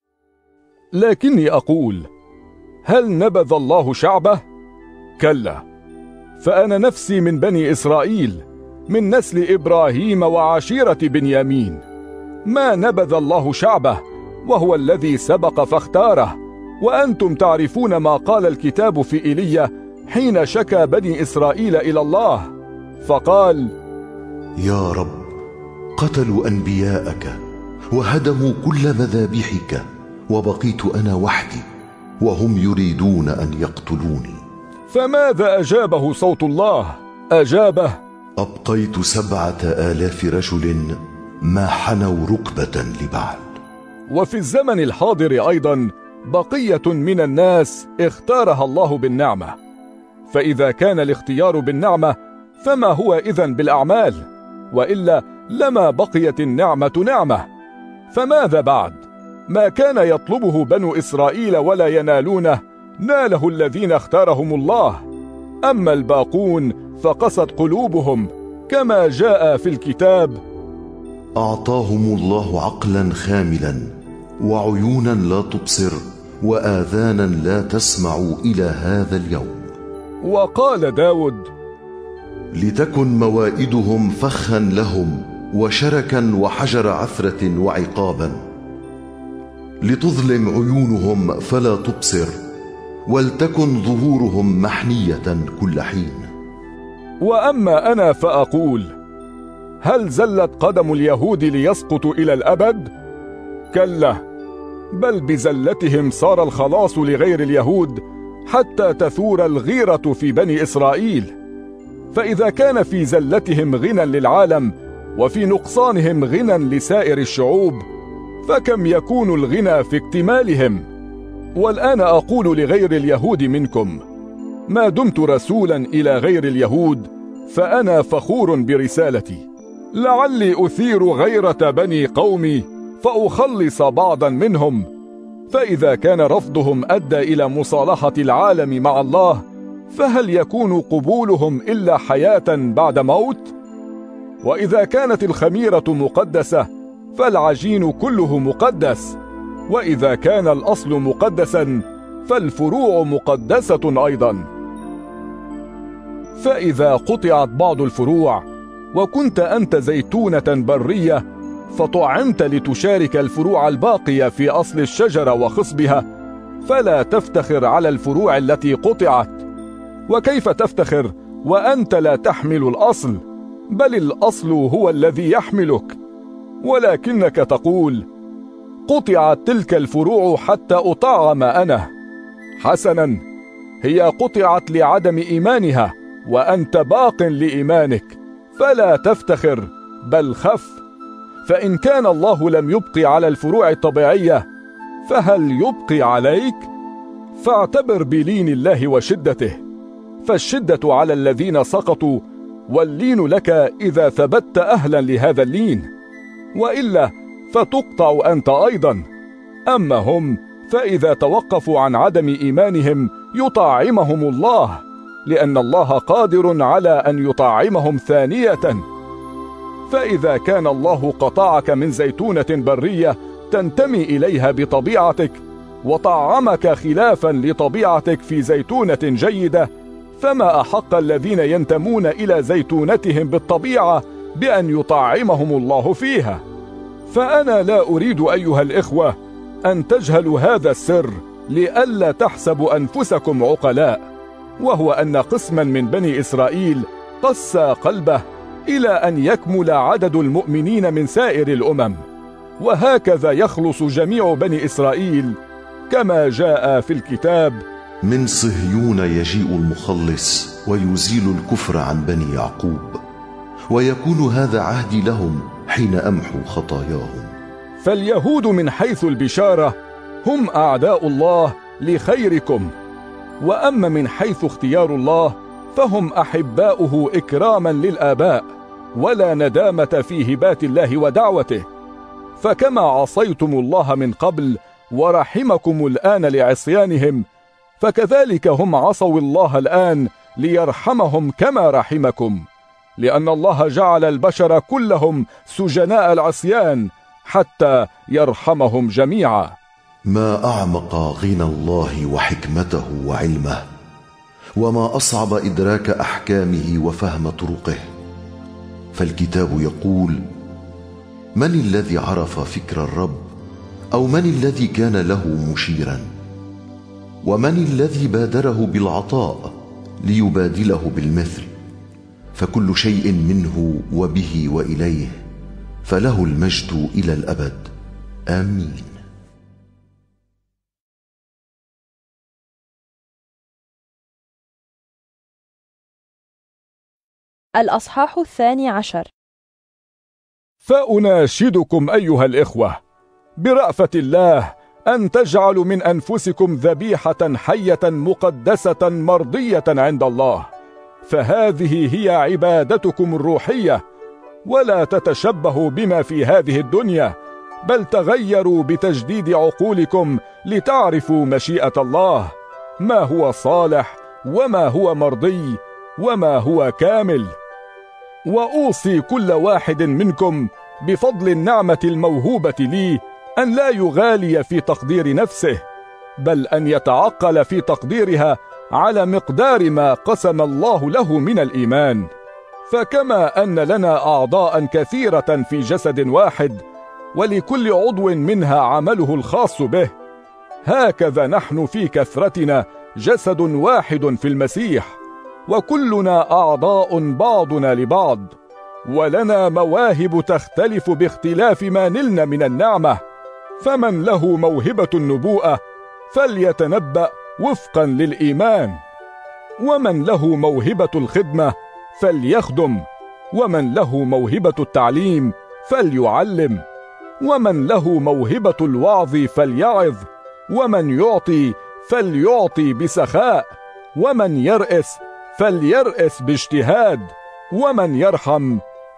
لكني أقول: هل نبذ الله شعبه؟ كلا، فأنا نفسي من بني إسرائيل، من نسل إبراهيم وعشيرة بنيامين. ما نبذ الله شعبه، وهو الذي سبق فاختاره. وأنتم تعرفون ما قال الكتاب في إيليا حين شكى بني إسرائيل إلى الله، فقال: يا رب، قتلوا أنبياءك وهدموا كل مذابحك، وبقيت أنا وحدي، وهم يريدون أن يقتلوني. فماذا أجابه صوت الله؟ أجابه: أبقيت سبعة آلاف رجل ما حنوا ركبة لبعل. وفي الزمن الحاضر أيضا بقية من الناس اختارها الله بالنعمة. فإذا كان الاختيار بالنعمة، فما هو إذن بالأعمال؟ وإلا لما بقيت النعمة نعمة. فماذا بعد؟ ما كان يطلبه بنو إسرائيل ولا ينالونه، ناله الذين اختارهم الله. أما الباقون فقست قلوبهم، كما جاء في الكتاب: أعطاهم الله عقلا خاملا، وعيونا لا تبصر، وآذانا لا تسمع إلى هذا اليوم. وقال داود: لتكن موائدهم فخا لهم، وشركا وحجر عثرة وعقابا، لتظلم عيونهم فلا تبصر، ولتكن ظهورهم محنية كل حين. وأما أنا فأقول: هل زلت قدم اليهود ليسقطوا إلى الأبد؟ كلا، بل بزلتهم صار الخلاص لغير اليهود، حتى تثور الغيرة في بني إسرائيل. فإذا كان في زلتهم غنى للعالم، وفي نقصانهم غنى لسائر الشعوب، فكم يكون الغنى في اكتمالهم؟ والآن أقول لغير اليهود منكم: ما دمت رسولا إلى غير اليهود، فأنا فخور برسالتي. لعلي أثير غيرة بني قومي فأخلص بعضا منهم، فإذا كان رفضهم أدى إلى مصالحة العالم مع الله، فهل يكون قبولهم إلا حياة بعد موت؟ وإذا كانت الخميرة مقدسة فالعجين كله مقدس، وإذا كان الأصل مقدسا فالفروع مقدسة أيضا. فإذا قطعت بعض الفروع وكنت أنت زيتونة برية فطعمت لتشارك الفروع الباقية في أصل الشجرة وخصبها، فلا تفتخر على الفروع التي قطعت. وكيف تفتخر وأنت لا تحمل الأصل؟ بل الأصل هو الذي يحملك. ولكنك تقول: قطعت تلك الفروع حتى أطعم أنا. حسنا، هي قطعت لعدم إيمانها وأنت باق لإيمانك، فلا تفتخر بل خف. فإن كان الله لم يبقي على الفروع الطبيعية فهل يبقي عليك؟ فاعتبر بلين الله وشدته، فالشدة على الذين سقطوا، واللين لك إذا ثبت أهلا لهذا اللين، وإلا فتقطع أنت أيضا. أما هم فإذا توقفوا عن عدم إيمانهم يطعمهم الله، لأن الله قادر على أن يطعمهم ثانية. فإذا كان الله قطعك من زيتونة برية تنتمي إليها بطبيعتك وطعمك خلافا لطبيعتك في زيتونة جيدة، فما أحق الذين ينتمون إلى زيتونتهم بالطبيعة بأن يطعمهم الله فيها. فأنا لا أريد أيها الإخوة أن تجهلوا هذا السر لئلا تحسبوا أنفسكم عقلاء، وهو أن قسما من بني إسرائيل قسى قلبه إلى أن يكمل عدد المؤمنين من سائر الأمم، وهكذا يخلص جميع بني إسرائيل كما جاء في الكتاب: من صهيون يجيء المخلص ويزيل الكفر عن بني يعقوب، ويكون هذا عهدي لهم حين أمحو خطاياهم. فاليهود من حيث البشارة هم أعداء الله لخيركم، وأما من حيث اختيار الله فهم أحباؤه إكراما للآباء، ولا ندامة في هبات الله ودعوته. فكما عصيتم الله من قبل ورحمكم الآن لعصيانهم، فكذلك هم عصوا الله الآن ليرحمهم كما رحمكم، لأن الله جعل البشر كلهم سجناء العصيان حتى يرحمهم جميعا. ما أعمق غنى الله وحكمته وعلمه، وما أصعب إدراك أحكامه وفهم طرقه. فالكتاب يقول: من الذي عرف فكر الرب؟ أو من الذي كان له مشيرا؟ ومن الذي بادره بالعطاء ليبادله بالمثل؟ فكل شيء منه وبه وإليه، فله المجد إلى الأبد. آمين. الأصحاح الثاني عشر. فأناشدكم أيها الإخوة برأفة الله أن تجعلوا من أنفسكم ذبيحة حية مقدسة مرضية عند الله، فهذه هي عبادتكم الروحية. ولا تتشبهوا بما في هذه الدنيا، بل تغيروا بتجديد عقولكم لتعرفوا مشيئة الله، ما هو صالح وما هو مرضي وما هو كامل. وأوصي كل واحد منكم بفضل النعمة الموهوبة لي أن لا يغالي في تقدير نفسه، بل أن يتعقل في تقديرها على مقدار ما قسم الله له من الإيمان. فكما أن لنا أعضاء كثيرة في جسد واحد، ولكل عضو منها عمله الخاص به، هكذا نحن في كثرتنا جسد واحد في المسيح، وكلنا أعضاء بعضنا لبعض، ولنا مواهب تختلف باختلاف ما نلنا من النعمة. فمن له موهبة النبوءة فليتنبأ وفقا للإيمان، ومن له موهبة الخدمة فليخدم، ومن له موهبة التعليم فليعلم، ومن له موهبة الوعظ فليعظ، ومن يعطي فليعطي بسخاء، ومن يرأس فليرأس باجتهاد، ومن يرحم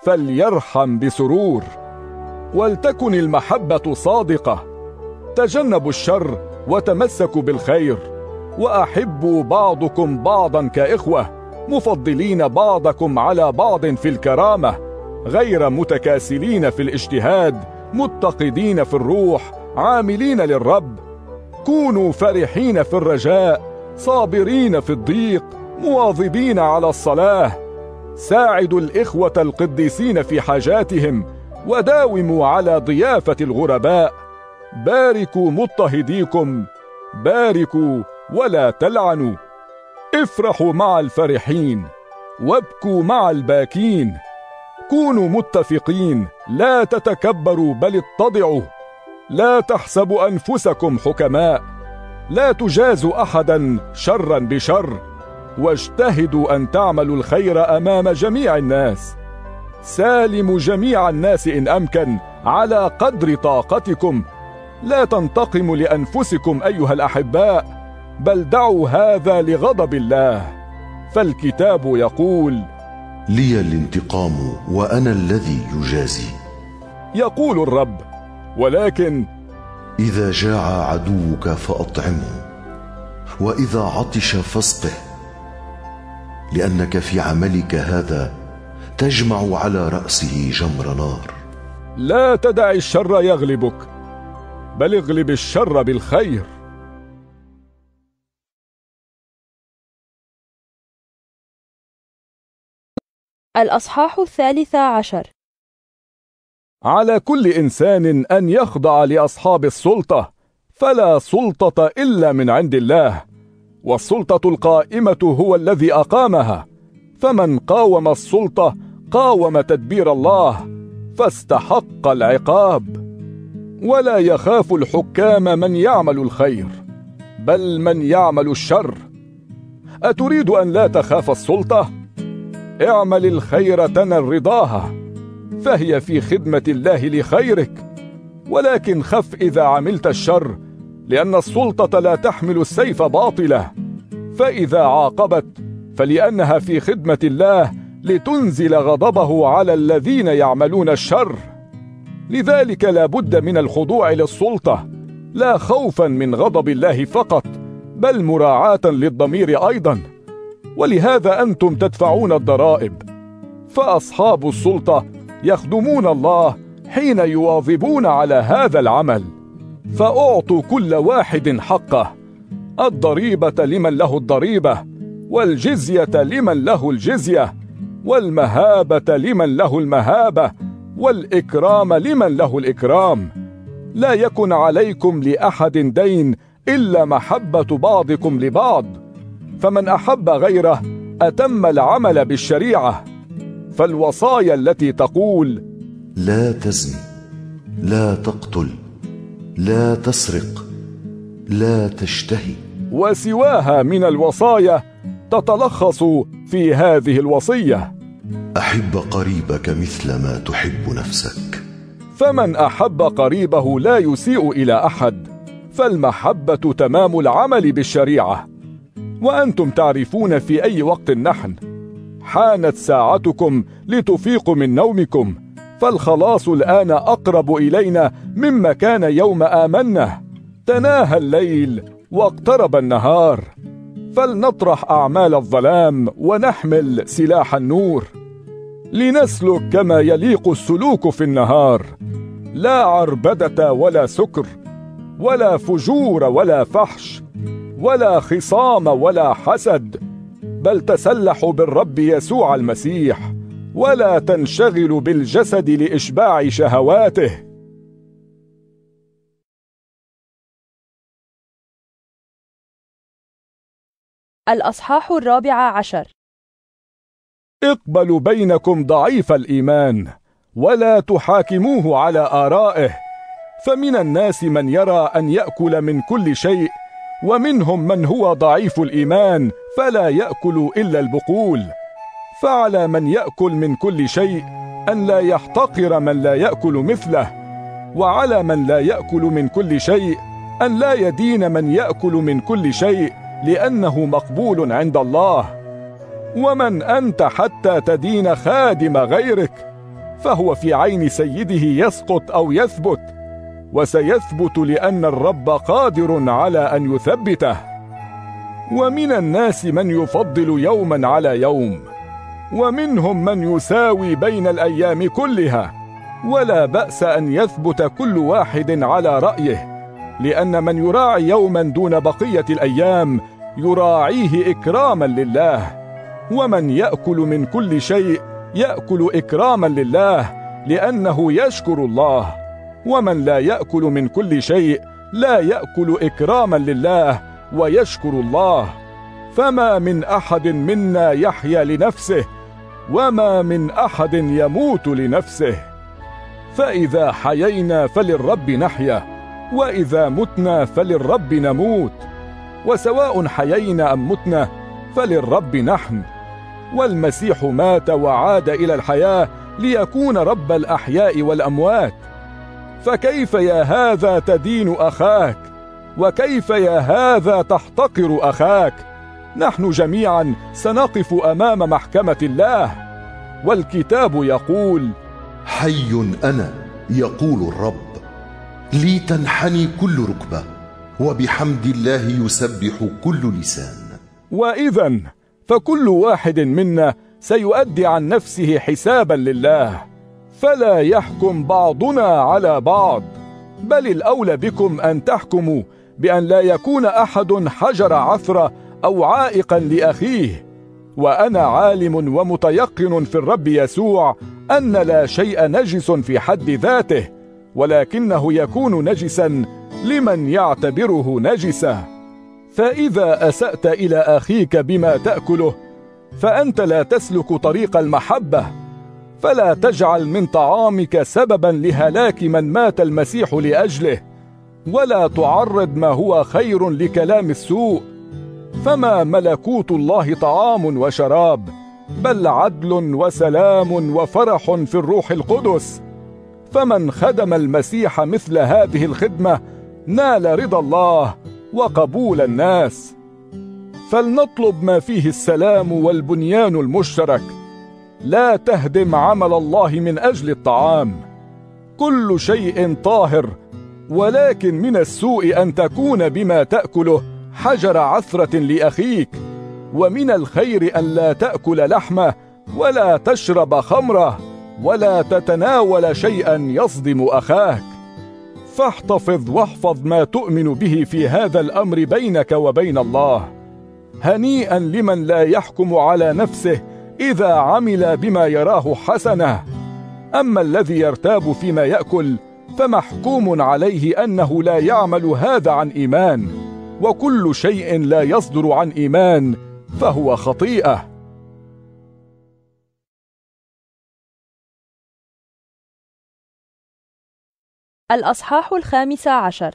فليرحم بسرور. ولتكن المحبة صادقة. تجنبوا الشر وتمسكوا بالخير، وأحبوا بعضكم بعضا كإخوة، مفضلين بعضكم على بعض في الكرامة، غير متكاسلين في الاجتهاد، متقدين في الروح، عاملين للرب. كونوا فرحين في الرجاء، صابرين في الضيق، مواظبين على الصلاة. ساعدوا الإخوة القديسين في حاجاتهم، وداوموا على ضيافة الغرباء. باركوا مضطهديكم، باركوا ولا تلعنوا. افرحوا مع الفرحين، وابكوا مع الباكين. كونوا متفقين، لا تتكبروا بل اتضعوا. لا تحسبوا أنفسكم حكماء. لا تجازوا أحدا شرا بشر، واجتهدوا أن تعملوا الخير أمام جميع الناس. سالموا جميع الناس إن أمكن على قدر طاقتكم. لا تنتقموا لأنفسكم أيها الأحباء، بل دعوا هذا لغضب الله، فالكتاب يقول: لي الانتقام وأنا الذي يجازي. يقول الرب: ولكن إذا جاع عدوك فأطعمه، وإذا عطش فاسقه، لأنك في عملك هذا تجمع على رأسه جمر نار. لا تدع الشر يغلبك، بل اغلب الشر بالخير. الأصحاح الثالث عشر. على كل إنسان أن يخضع لأصحاب السلطة، فلا سلطة إلا من عند الله، والسلطة القائمة هو الذي أقامها. فمن قاوم السلطة قاوم تدبير الله، فاستحق العقاب. ولا يخاف الحكام من يعمل الخير، بل من يعمل الشر. أتريد أن لا تخاف السلطة؟ اعمل الخير تنل رضاها، فهي في خدمة الله لخيرك. ولكن خف إذا عملت الشر، لأن السلطة لا تحمل السيف باطلة. فإذا عاقبت فلأنها في خدمة الله، لتنزل غضبه على الذين يعملون الشر. لذلك لا بد من الخضوع للسلطة، لا خوفا من غضب الله فقط، بل مراعاة للضمير أيضا. ولهذا أنتم تدفعون الضرائب. فأصحاب السلطة يخدمون الله حين يواظبون على هذا العمل. فأعطوا كل واحد حقه، الضريبة لمن له الضريبة، والجزية لمن له الجزية، والمهابة لمن له المهابة، والإكرام لمن له الإكرام. لا يكن عليكم لأحد دين إلا محبة بعضكم لبعض. فمن أحب غيره أتم العمل بالشريعة. فالوصايا التي تقول: لا تزني، لا تقتل، لا تسرق، لا تشتهي، وسواها من الوصايا تتلخص في هذه الوصية: أحب قريبك مثل ما تحب نفسك. فمن أحب قريبه لا يسيء إلى أحد، فالمحبة تمام العمل بالشريعة. وأنتم تعرفون في أي وقت نحن. حانت ساعتكم لتفيقوا من نومكم، فالخلاص الآن أقرب إلينا مما كان يوم آمنا. تناهى الليل واقترب النهار، فلنطرح أعمال الظلام ونحمل سلاح النور، لنسلك كما يليق السلوك في النهار، لا عربدة ولا سكر، ولا فجور ولا فحش، ولا خصام ولا حسد، بل تسلحوا بالرب يسوع المسيح، ولا تنشغلوا بالجسد لإشباع شهواته. الأصحاح الرابع عشر. اقبلوا بينكم ضعيف الإيمان، ولا تحاكموه على آرائه. فمن الناس من يرى أن يأكل من كل شيء، ومنهم من هو ضعيف الإيمان فلا يأكل إلا البقول. فعلى من يأكل من كل شيء أن لا يحتقر من لا يأكل مثله، وعلى من لا يأكل من كل شيء أن لا يدين من يأكل من كل شيء، لأنه مقبول عند الله. ومن أنت حتى تدين خادم غيرك؟ فهو في عين سيده يسقط أو يثبت، وسيثبت لأن الرب قادر على أن يثبته. ومن الناس من يفضل يوما على يوم، ومنهم من يساوي بين الأيام كلها، ولا بأس أن يثبت كل واحد على رأيه، لأن من يراعي يوما دون بقية الأيام يراعيه إكراما لله. ومن يأكل من كل شيء يأكل إكراما لله، لأنه يشكر الله. ومن لا يأكل من كل شيء لا يأكل إكراما لله ويشكر الله. فما من أحد منا يحيا لنفسه، وما من أحد يموت لنفسه. فإذا حيينا فللرب نحيا، وإذا متنا فللرب نموت. وسواء حيينا أم متنا فللرب نحن. والمسيح مات وعاد إلى الحياة ليكون رب الأحياء والأموات. فكيف يا هذا تدين أخاك؟ وكيف يا هذا تحتقر أخاك؟ نحن جميعا سنقف أمام محكمة الله. والكتاب يقول: حي أنا يقول الرب، لي تنحني كل ركبة، وبحمد الله يسبح كل لسان. وإذن فكل واحد منا سيؤدي عن نفسه حسابا لله، فلا يحكم بعضنا على بعض، بل الأولى بكم أن تحكموا بأن لا يكون أحد حجر عثرة أو عائقا لأخيه. وأنا عالم ومتيقن في الرب يسوع أن لا شيء نجس في حد ذاته، ولكنه يكون نجسا لمن يعتبره نجسا. فإذا أسأت إلى أخيك بما تأكله فأنت لا تسلك طريق المحبة. فلا تجعل من طعامك سببا لهلاك من مات المسيح لأجله، ولا تعرض ما هو خير لكلام السوء. فما ملكوت الله طعام وشراب، بل عدل وسلام وفرح في الروح القدس. فمن خدم المسيح مثل هذه الخدمة نال رضا الله وقبول الناس. فلنطلب ما فيه السلام والبنيان المشترك. لا تهدم عمل الله من أجل الطعام. كل شيء طاهر، ولكن من السوء أن تكون بما تأكله حجر عثرة لأخيك. ومن الخير أن لا تأكل لحمه، ولا تشرب خمره، ولا تتناول شيئا يصدم أخاك. فاحتفظ واحفظ ما تؤمن به في هذا الأمر بينك وبين الله. هنيئا لمن لا يحكم على نفسه إذا عمل بما يراه حسنة. أما الذي يرتاب فيما يأكل فمحكوم عليه أنه لا يعمل هذا عن إيمان، وكل شيء لا يصدر عن إيمان فهو خطيئة. الأصحاح الخامس عشر.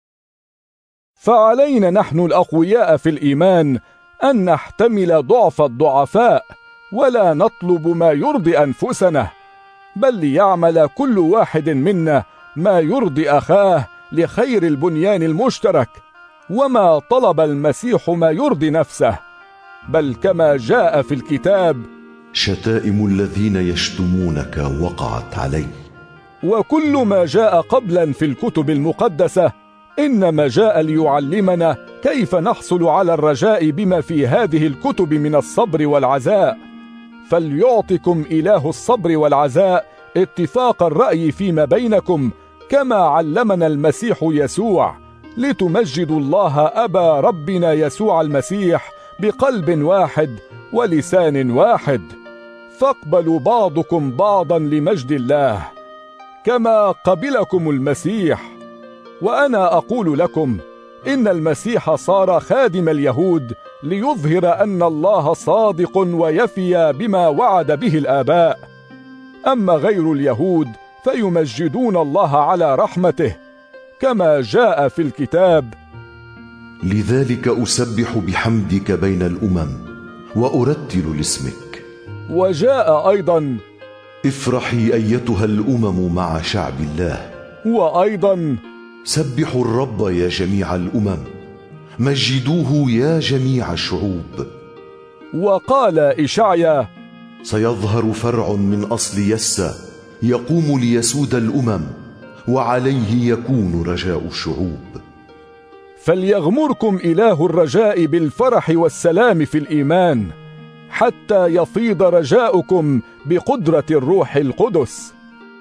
فعلينا نحن الأقوياء في الإيمان أن نحتمل ضعف الضعفاء، ولا نطلب ما يرضي أنفسنا، بل ليعمل كل واحد منا ما يرضي أخاه لخير البنيان المشترك. وما طلب المسيح ما يرضي نفسه، بل كما جاء في الكتاب: شتائم الذين يشتمونك وقعت علي. وكل ما جاء قبلا في الكتب المقدسة إنما جاء ليعلمنا كيف نحصل على الرجاء بما في هذه الكتب من الصبر والعزاء. فليعطكم إله الصبر والعزاء اتفاق الرأي فيما بينكم، كما علمنا المسيح يسوع، لتمجدوا الله أبا ربنا يسوع المسيح بقلب واحد ولسان واحد. فاقبلوا بعضكم بعضا لمجد الله كما قبلكم المسيح. وأنا أقول لكم إن المسيح صار خادم اليهود ليظهر أن الله صادق ويفي بما وعد به الآباء. أما غير اليهود فيمجدون الله على رحمته، كما جاء في الكتاب: لذلك أسبح بحمدك بين الأمم وأرتل لاسمك. وجاء أيضا: افرحي أيتها الأمم مع شعب الله. وأيضا: سبحوا الرب يا جميع الأمم، مجدوه يا جميع الشعوب. وقال إشعيا: سيظهر فرع من أصل يسى، يقوم ليسود الأمم، وعليه يكون رجاء الشعوب. فليغمركم إله الرجاء بالفرح والسلام في الإيمان، حتى يفيض رجاؤكم بقدرة الروح القدس.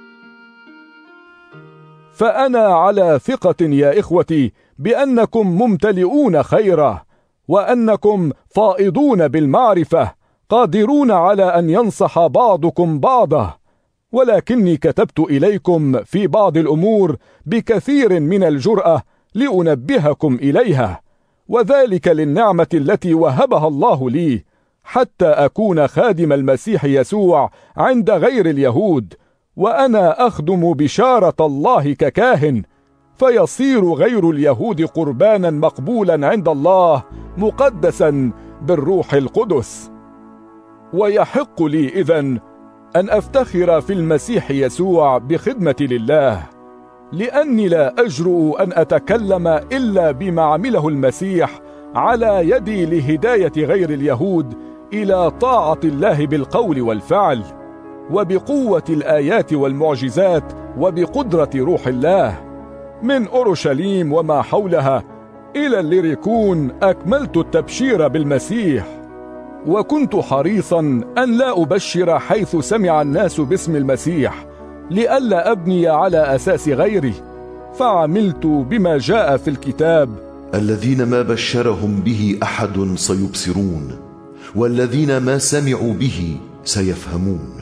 فأنا على ثقة يا إخوتي بأنكم ممتلئون خيرا، وأنكم فائضون بالمعرفة، قادرون على أن ينصح بعضكم بعضا. ولكني كتبت إليكم في بعض الأمور بكثير من الجرأة لأنبهكم إليها، وذلك للنعمة التي وهبها الله لي، حتى أكون خادم المسيح يسوع عند غير اليهود، وأنا أخدم بشارة الله ككاهن، فيصير غير اليهود قربانا مقبولا عند الله، مقدسا بالروح القدس. ويحق لي إذن أن أفتخر في المسيح يسوع بخدمتي لله، لأني لا أجرؤ أن أتكلم إلا بما عمله المسيح على يدي لهداية غير اليهود إلى طاعة الله بالقول والفعل، وبقوة الآيات والمعجزات، وبقدرة روح الله. من أورشليم وما حولها إلى الليريكون أكملت التبشير بالمسيح، وكنت حريصا أن لا أبشر حيث سمع الناس باسم المسيح، لئلا أبني على أساس غيره، فعملت بما جاء في الكتاب: الذين ما بشرهم به أحد سيبصرون، والذين ما سمعوا به سيفهمون.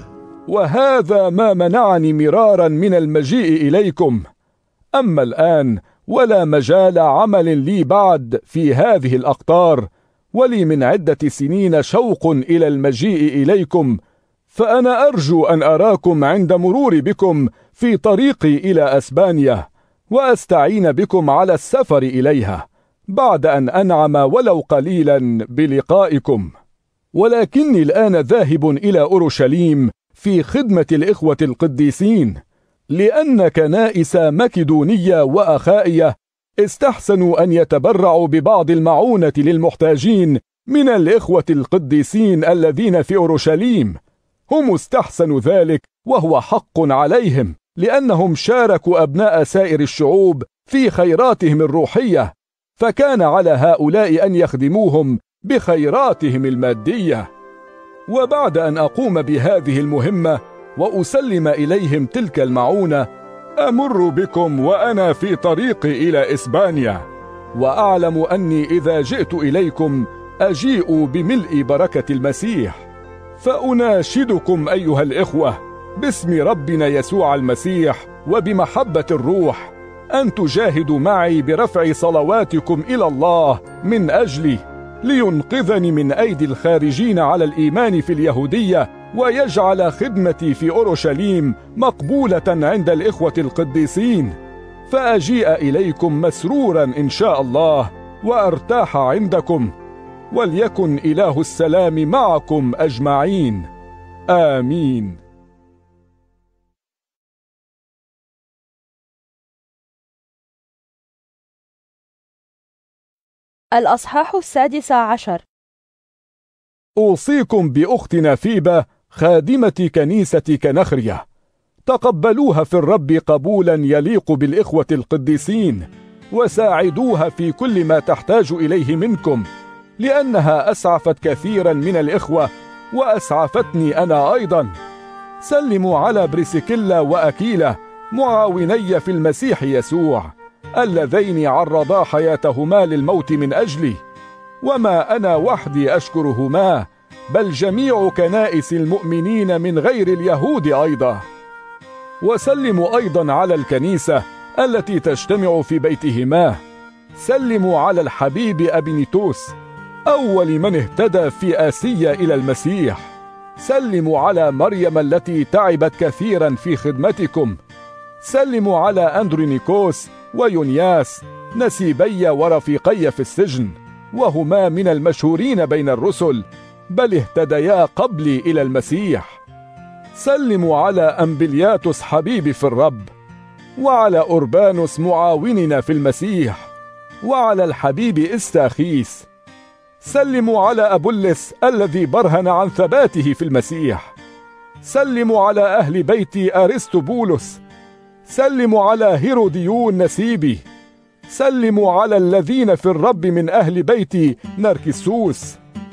وهذا ما منعني مرارا من المجيء إليكم. أما الآن ولا مجال عمل لي بعد في هذه الأقطار، ولي من عدة سنين شوق إلى المجيء إليكم، فأنا أرجو أن أراكم عند مرور بكم في طريقي إلى أسبانيا، وأستعين بكم على السفر إليها، بعد أن أنعم ولو قليلا بلقائكم. ولكني الآن ذاهب إلى أورشليم في خدمة الإخوة القديسين، لأن كنائس مكدونية وأخائية استحسنوا أن يتبرعوا ببعض المعونة للمحتاجين من الإخوة القديسين الذين في أورشليم. هم استحسنوا ذلك، وهو حق عليهم، لأنهم شاركوا أبناء سائر الشعوب في خيراتهم الروحية، فكان على هؤلاء أن يخدموهم بخيراتهم المادية. وبعد أن أقوم بهذه المهمة وأسلم إليهم تلك المعونة، أمر بكم وأنا في طريقي إلى إسبانيا، وأعلم أني إذا جئت إليكم أجيء بملء بركة المسيح. فأناشدكم أيها الإخوة باسم ربنا يسوع المسيح وبمحبة الروح أن تجاهدوا معي برفع صلواتكم إلى الله من أجلي، لينقذني من أيدي الخارجين على الإيمان في اليهودية، ويجعل خدمتي في أورشليم مقبولة عند الإخوة القديسين، فأجيء إليكم مسرورا إن شاء الله، وأرتاح عندكم. وليكن إله السلام معكم أجمعين، آمين. الأصحاح السادس عشر. أوصيكم بأختنا فيبة خادمة كنيسة كنخرية، تقبلوها في الرب قبولا يليق بالإخوة القديسين، وساعدوها في كل ما تحتاج إليه منكم، لأنها أسعفت كثيرا من الإخوة، وأسعفتني أنا أيضا. سلموا على بريسكيلا وأكيلا معاوني في المسيح يسوع، اللذين عرضا حياتهما للموت من أجلي، وما أنا وحدي أشكرهما، بل جميع كنائس المؤمنين من غير اليهود أيضا. وسلموا أيضا على الكنيسة التي تجتمع في بيتهما. سلموا على الحبيب أبينيتوس، أول من اهتدى في آسيا إلى المسيح. سلموا على مريم التي تعبت كثيرا في خدمتكم. سلموا على أندرونيكوس ويونياس نسيبي ورفيقي في السجن، وهما من المشهورين بين الرسل، بل اهتديا قبلي إلى المسيح. سلموا على أمبلياتوس حبيبي في الرب، وعلى أوربانوس معاوننا في المسيح، وعلى الحبيب إستاخيس. سلموا على أبولس الذي برهن عن ثباته في المسيح. سلموا على أهل بيت أرسطبولس. سلموا على هيروديون نسيبي. سلموا على الذين في الرب من أهل بيت نركسوس.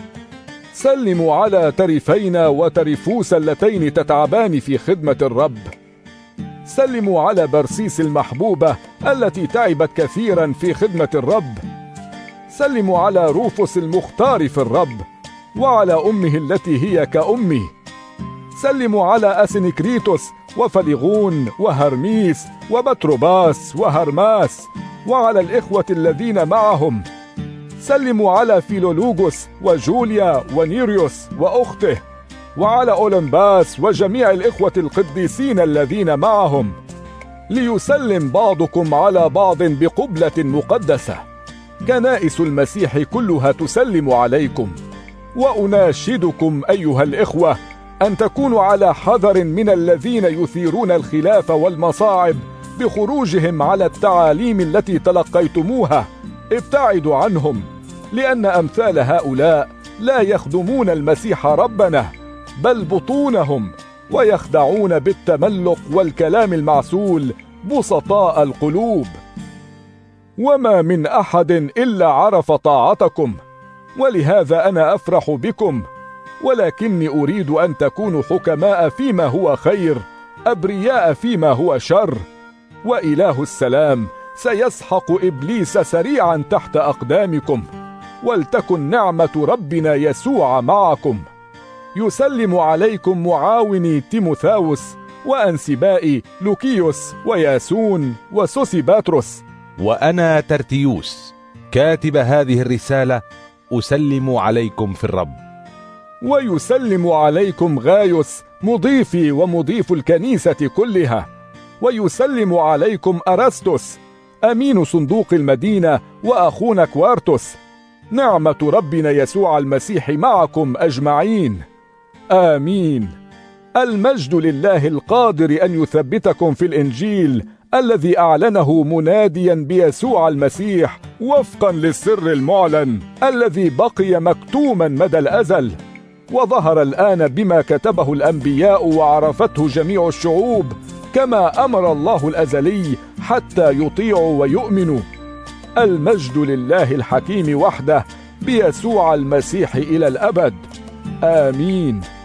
سلموا على تريفينا وتريفوس اللتين تتعبان في خدمة الرب. سلموا على برسيس المحبوبة التي تعبت كثيرا في خدمة الرب. سلموا على روفوس المختار في الرب، وعلى أمه التي هي كأمي. سلموا على أسنكريتوس وفليغون وهرميس وبتروباس وهرماس، وعلى الإخوة الذين معهم. سلموا على فيلولوجوس وجوليا ونيريوس وأخته، وعلى أولمباس وجميع الإخوة القديسين الذين معهم. ليسلم بعضكم على بعض بقبلة مقدسة. كنائس المسيح كلها تسلم عليكم. وأناشدكم أيها الإخوة أن تكونوا على حذر من الذين يثيرون الخلاف والمصاعب بخروجهم على التعاليم التي تلقيتموها. ابتعدوا عنهم، لأن أمثال هؤلاء لا يخدمون المسيح ربنا بل بطونهم، ويخدعون بالتملق والكلام المعسول بسطاء القلوب. وما من أحد إلا عرف طاعتكم، ولهذا أنا أفرح بكم، ولكني أريد أن تكونوا حكماء فيما هو خير، أبرياء فيما هو شر. وإله السلام سيسحق إبليس سريعا تحت أقدامكم. ولتكن نعمة ربنا يسوع معكم. يسلم عليكم معاوني تيموثاوس وأنسبائي لوكيوس وياسون وسوسيباتروس. وأنا ترتيوس كاتب هذه الرسالة أسلم عليكم في الرب. ويسلم عليكم غايوس مضيفي ومضيف الكنيسة كلها. ويسلم عليكم أرسطس أمين صندوق المدينة وأخونا كوارتوس. نعمة ربنا يسوع المسيح معكم أجمعين. آمين. المجد لله القادر أن يثبتكم في الإنجيل الذي أعلنه مناديا بيسوع المسيح وفقا للسر المعلن الذي بقي مكتوما مدى الأزل، وظهر الآن بما كتبه الأنبياء وعرفته جميع الشعوب، كما أمر الله الأزلي حتى يطيعوا ويؤمنوا. المجد لله الحكيم وحده بيسوع المسيح إلى الأبد. آمين.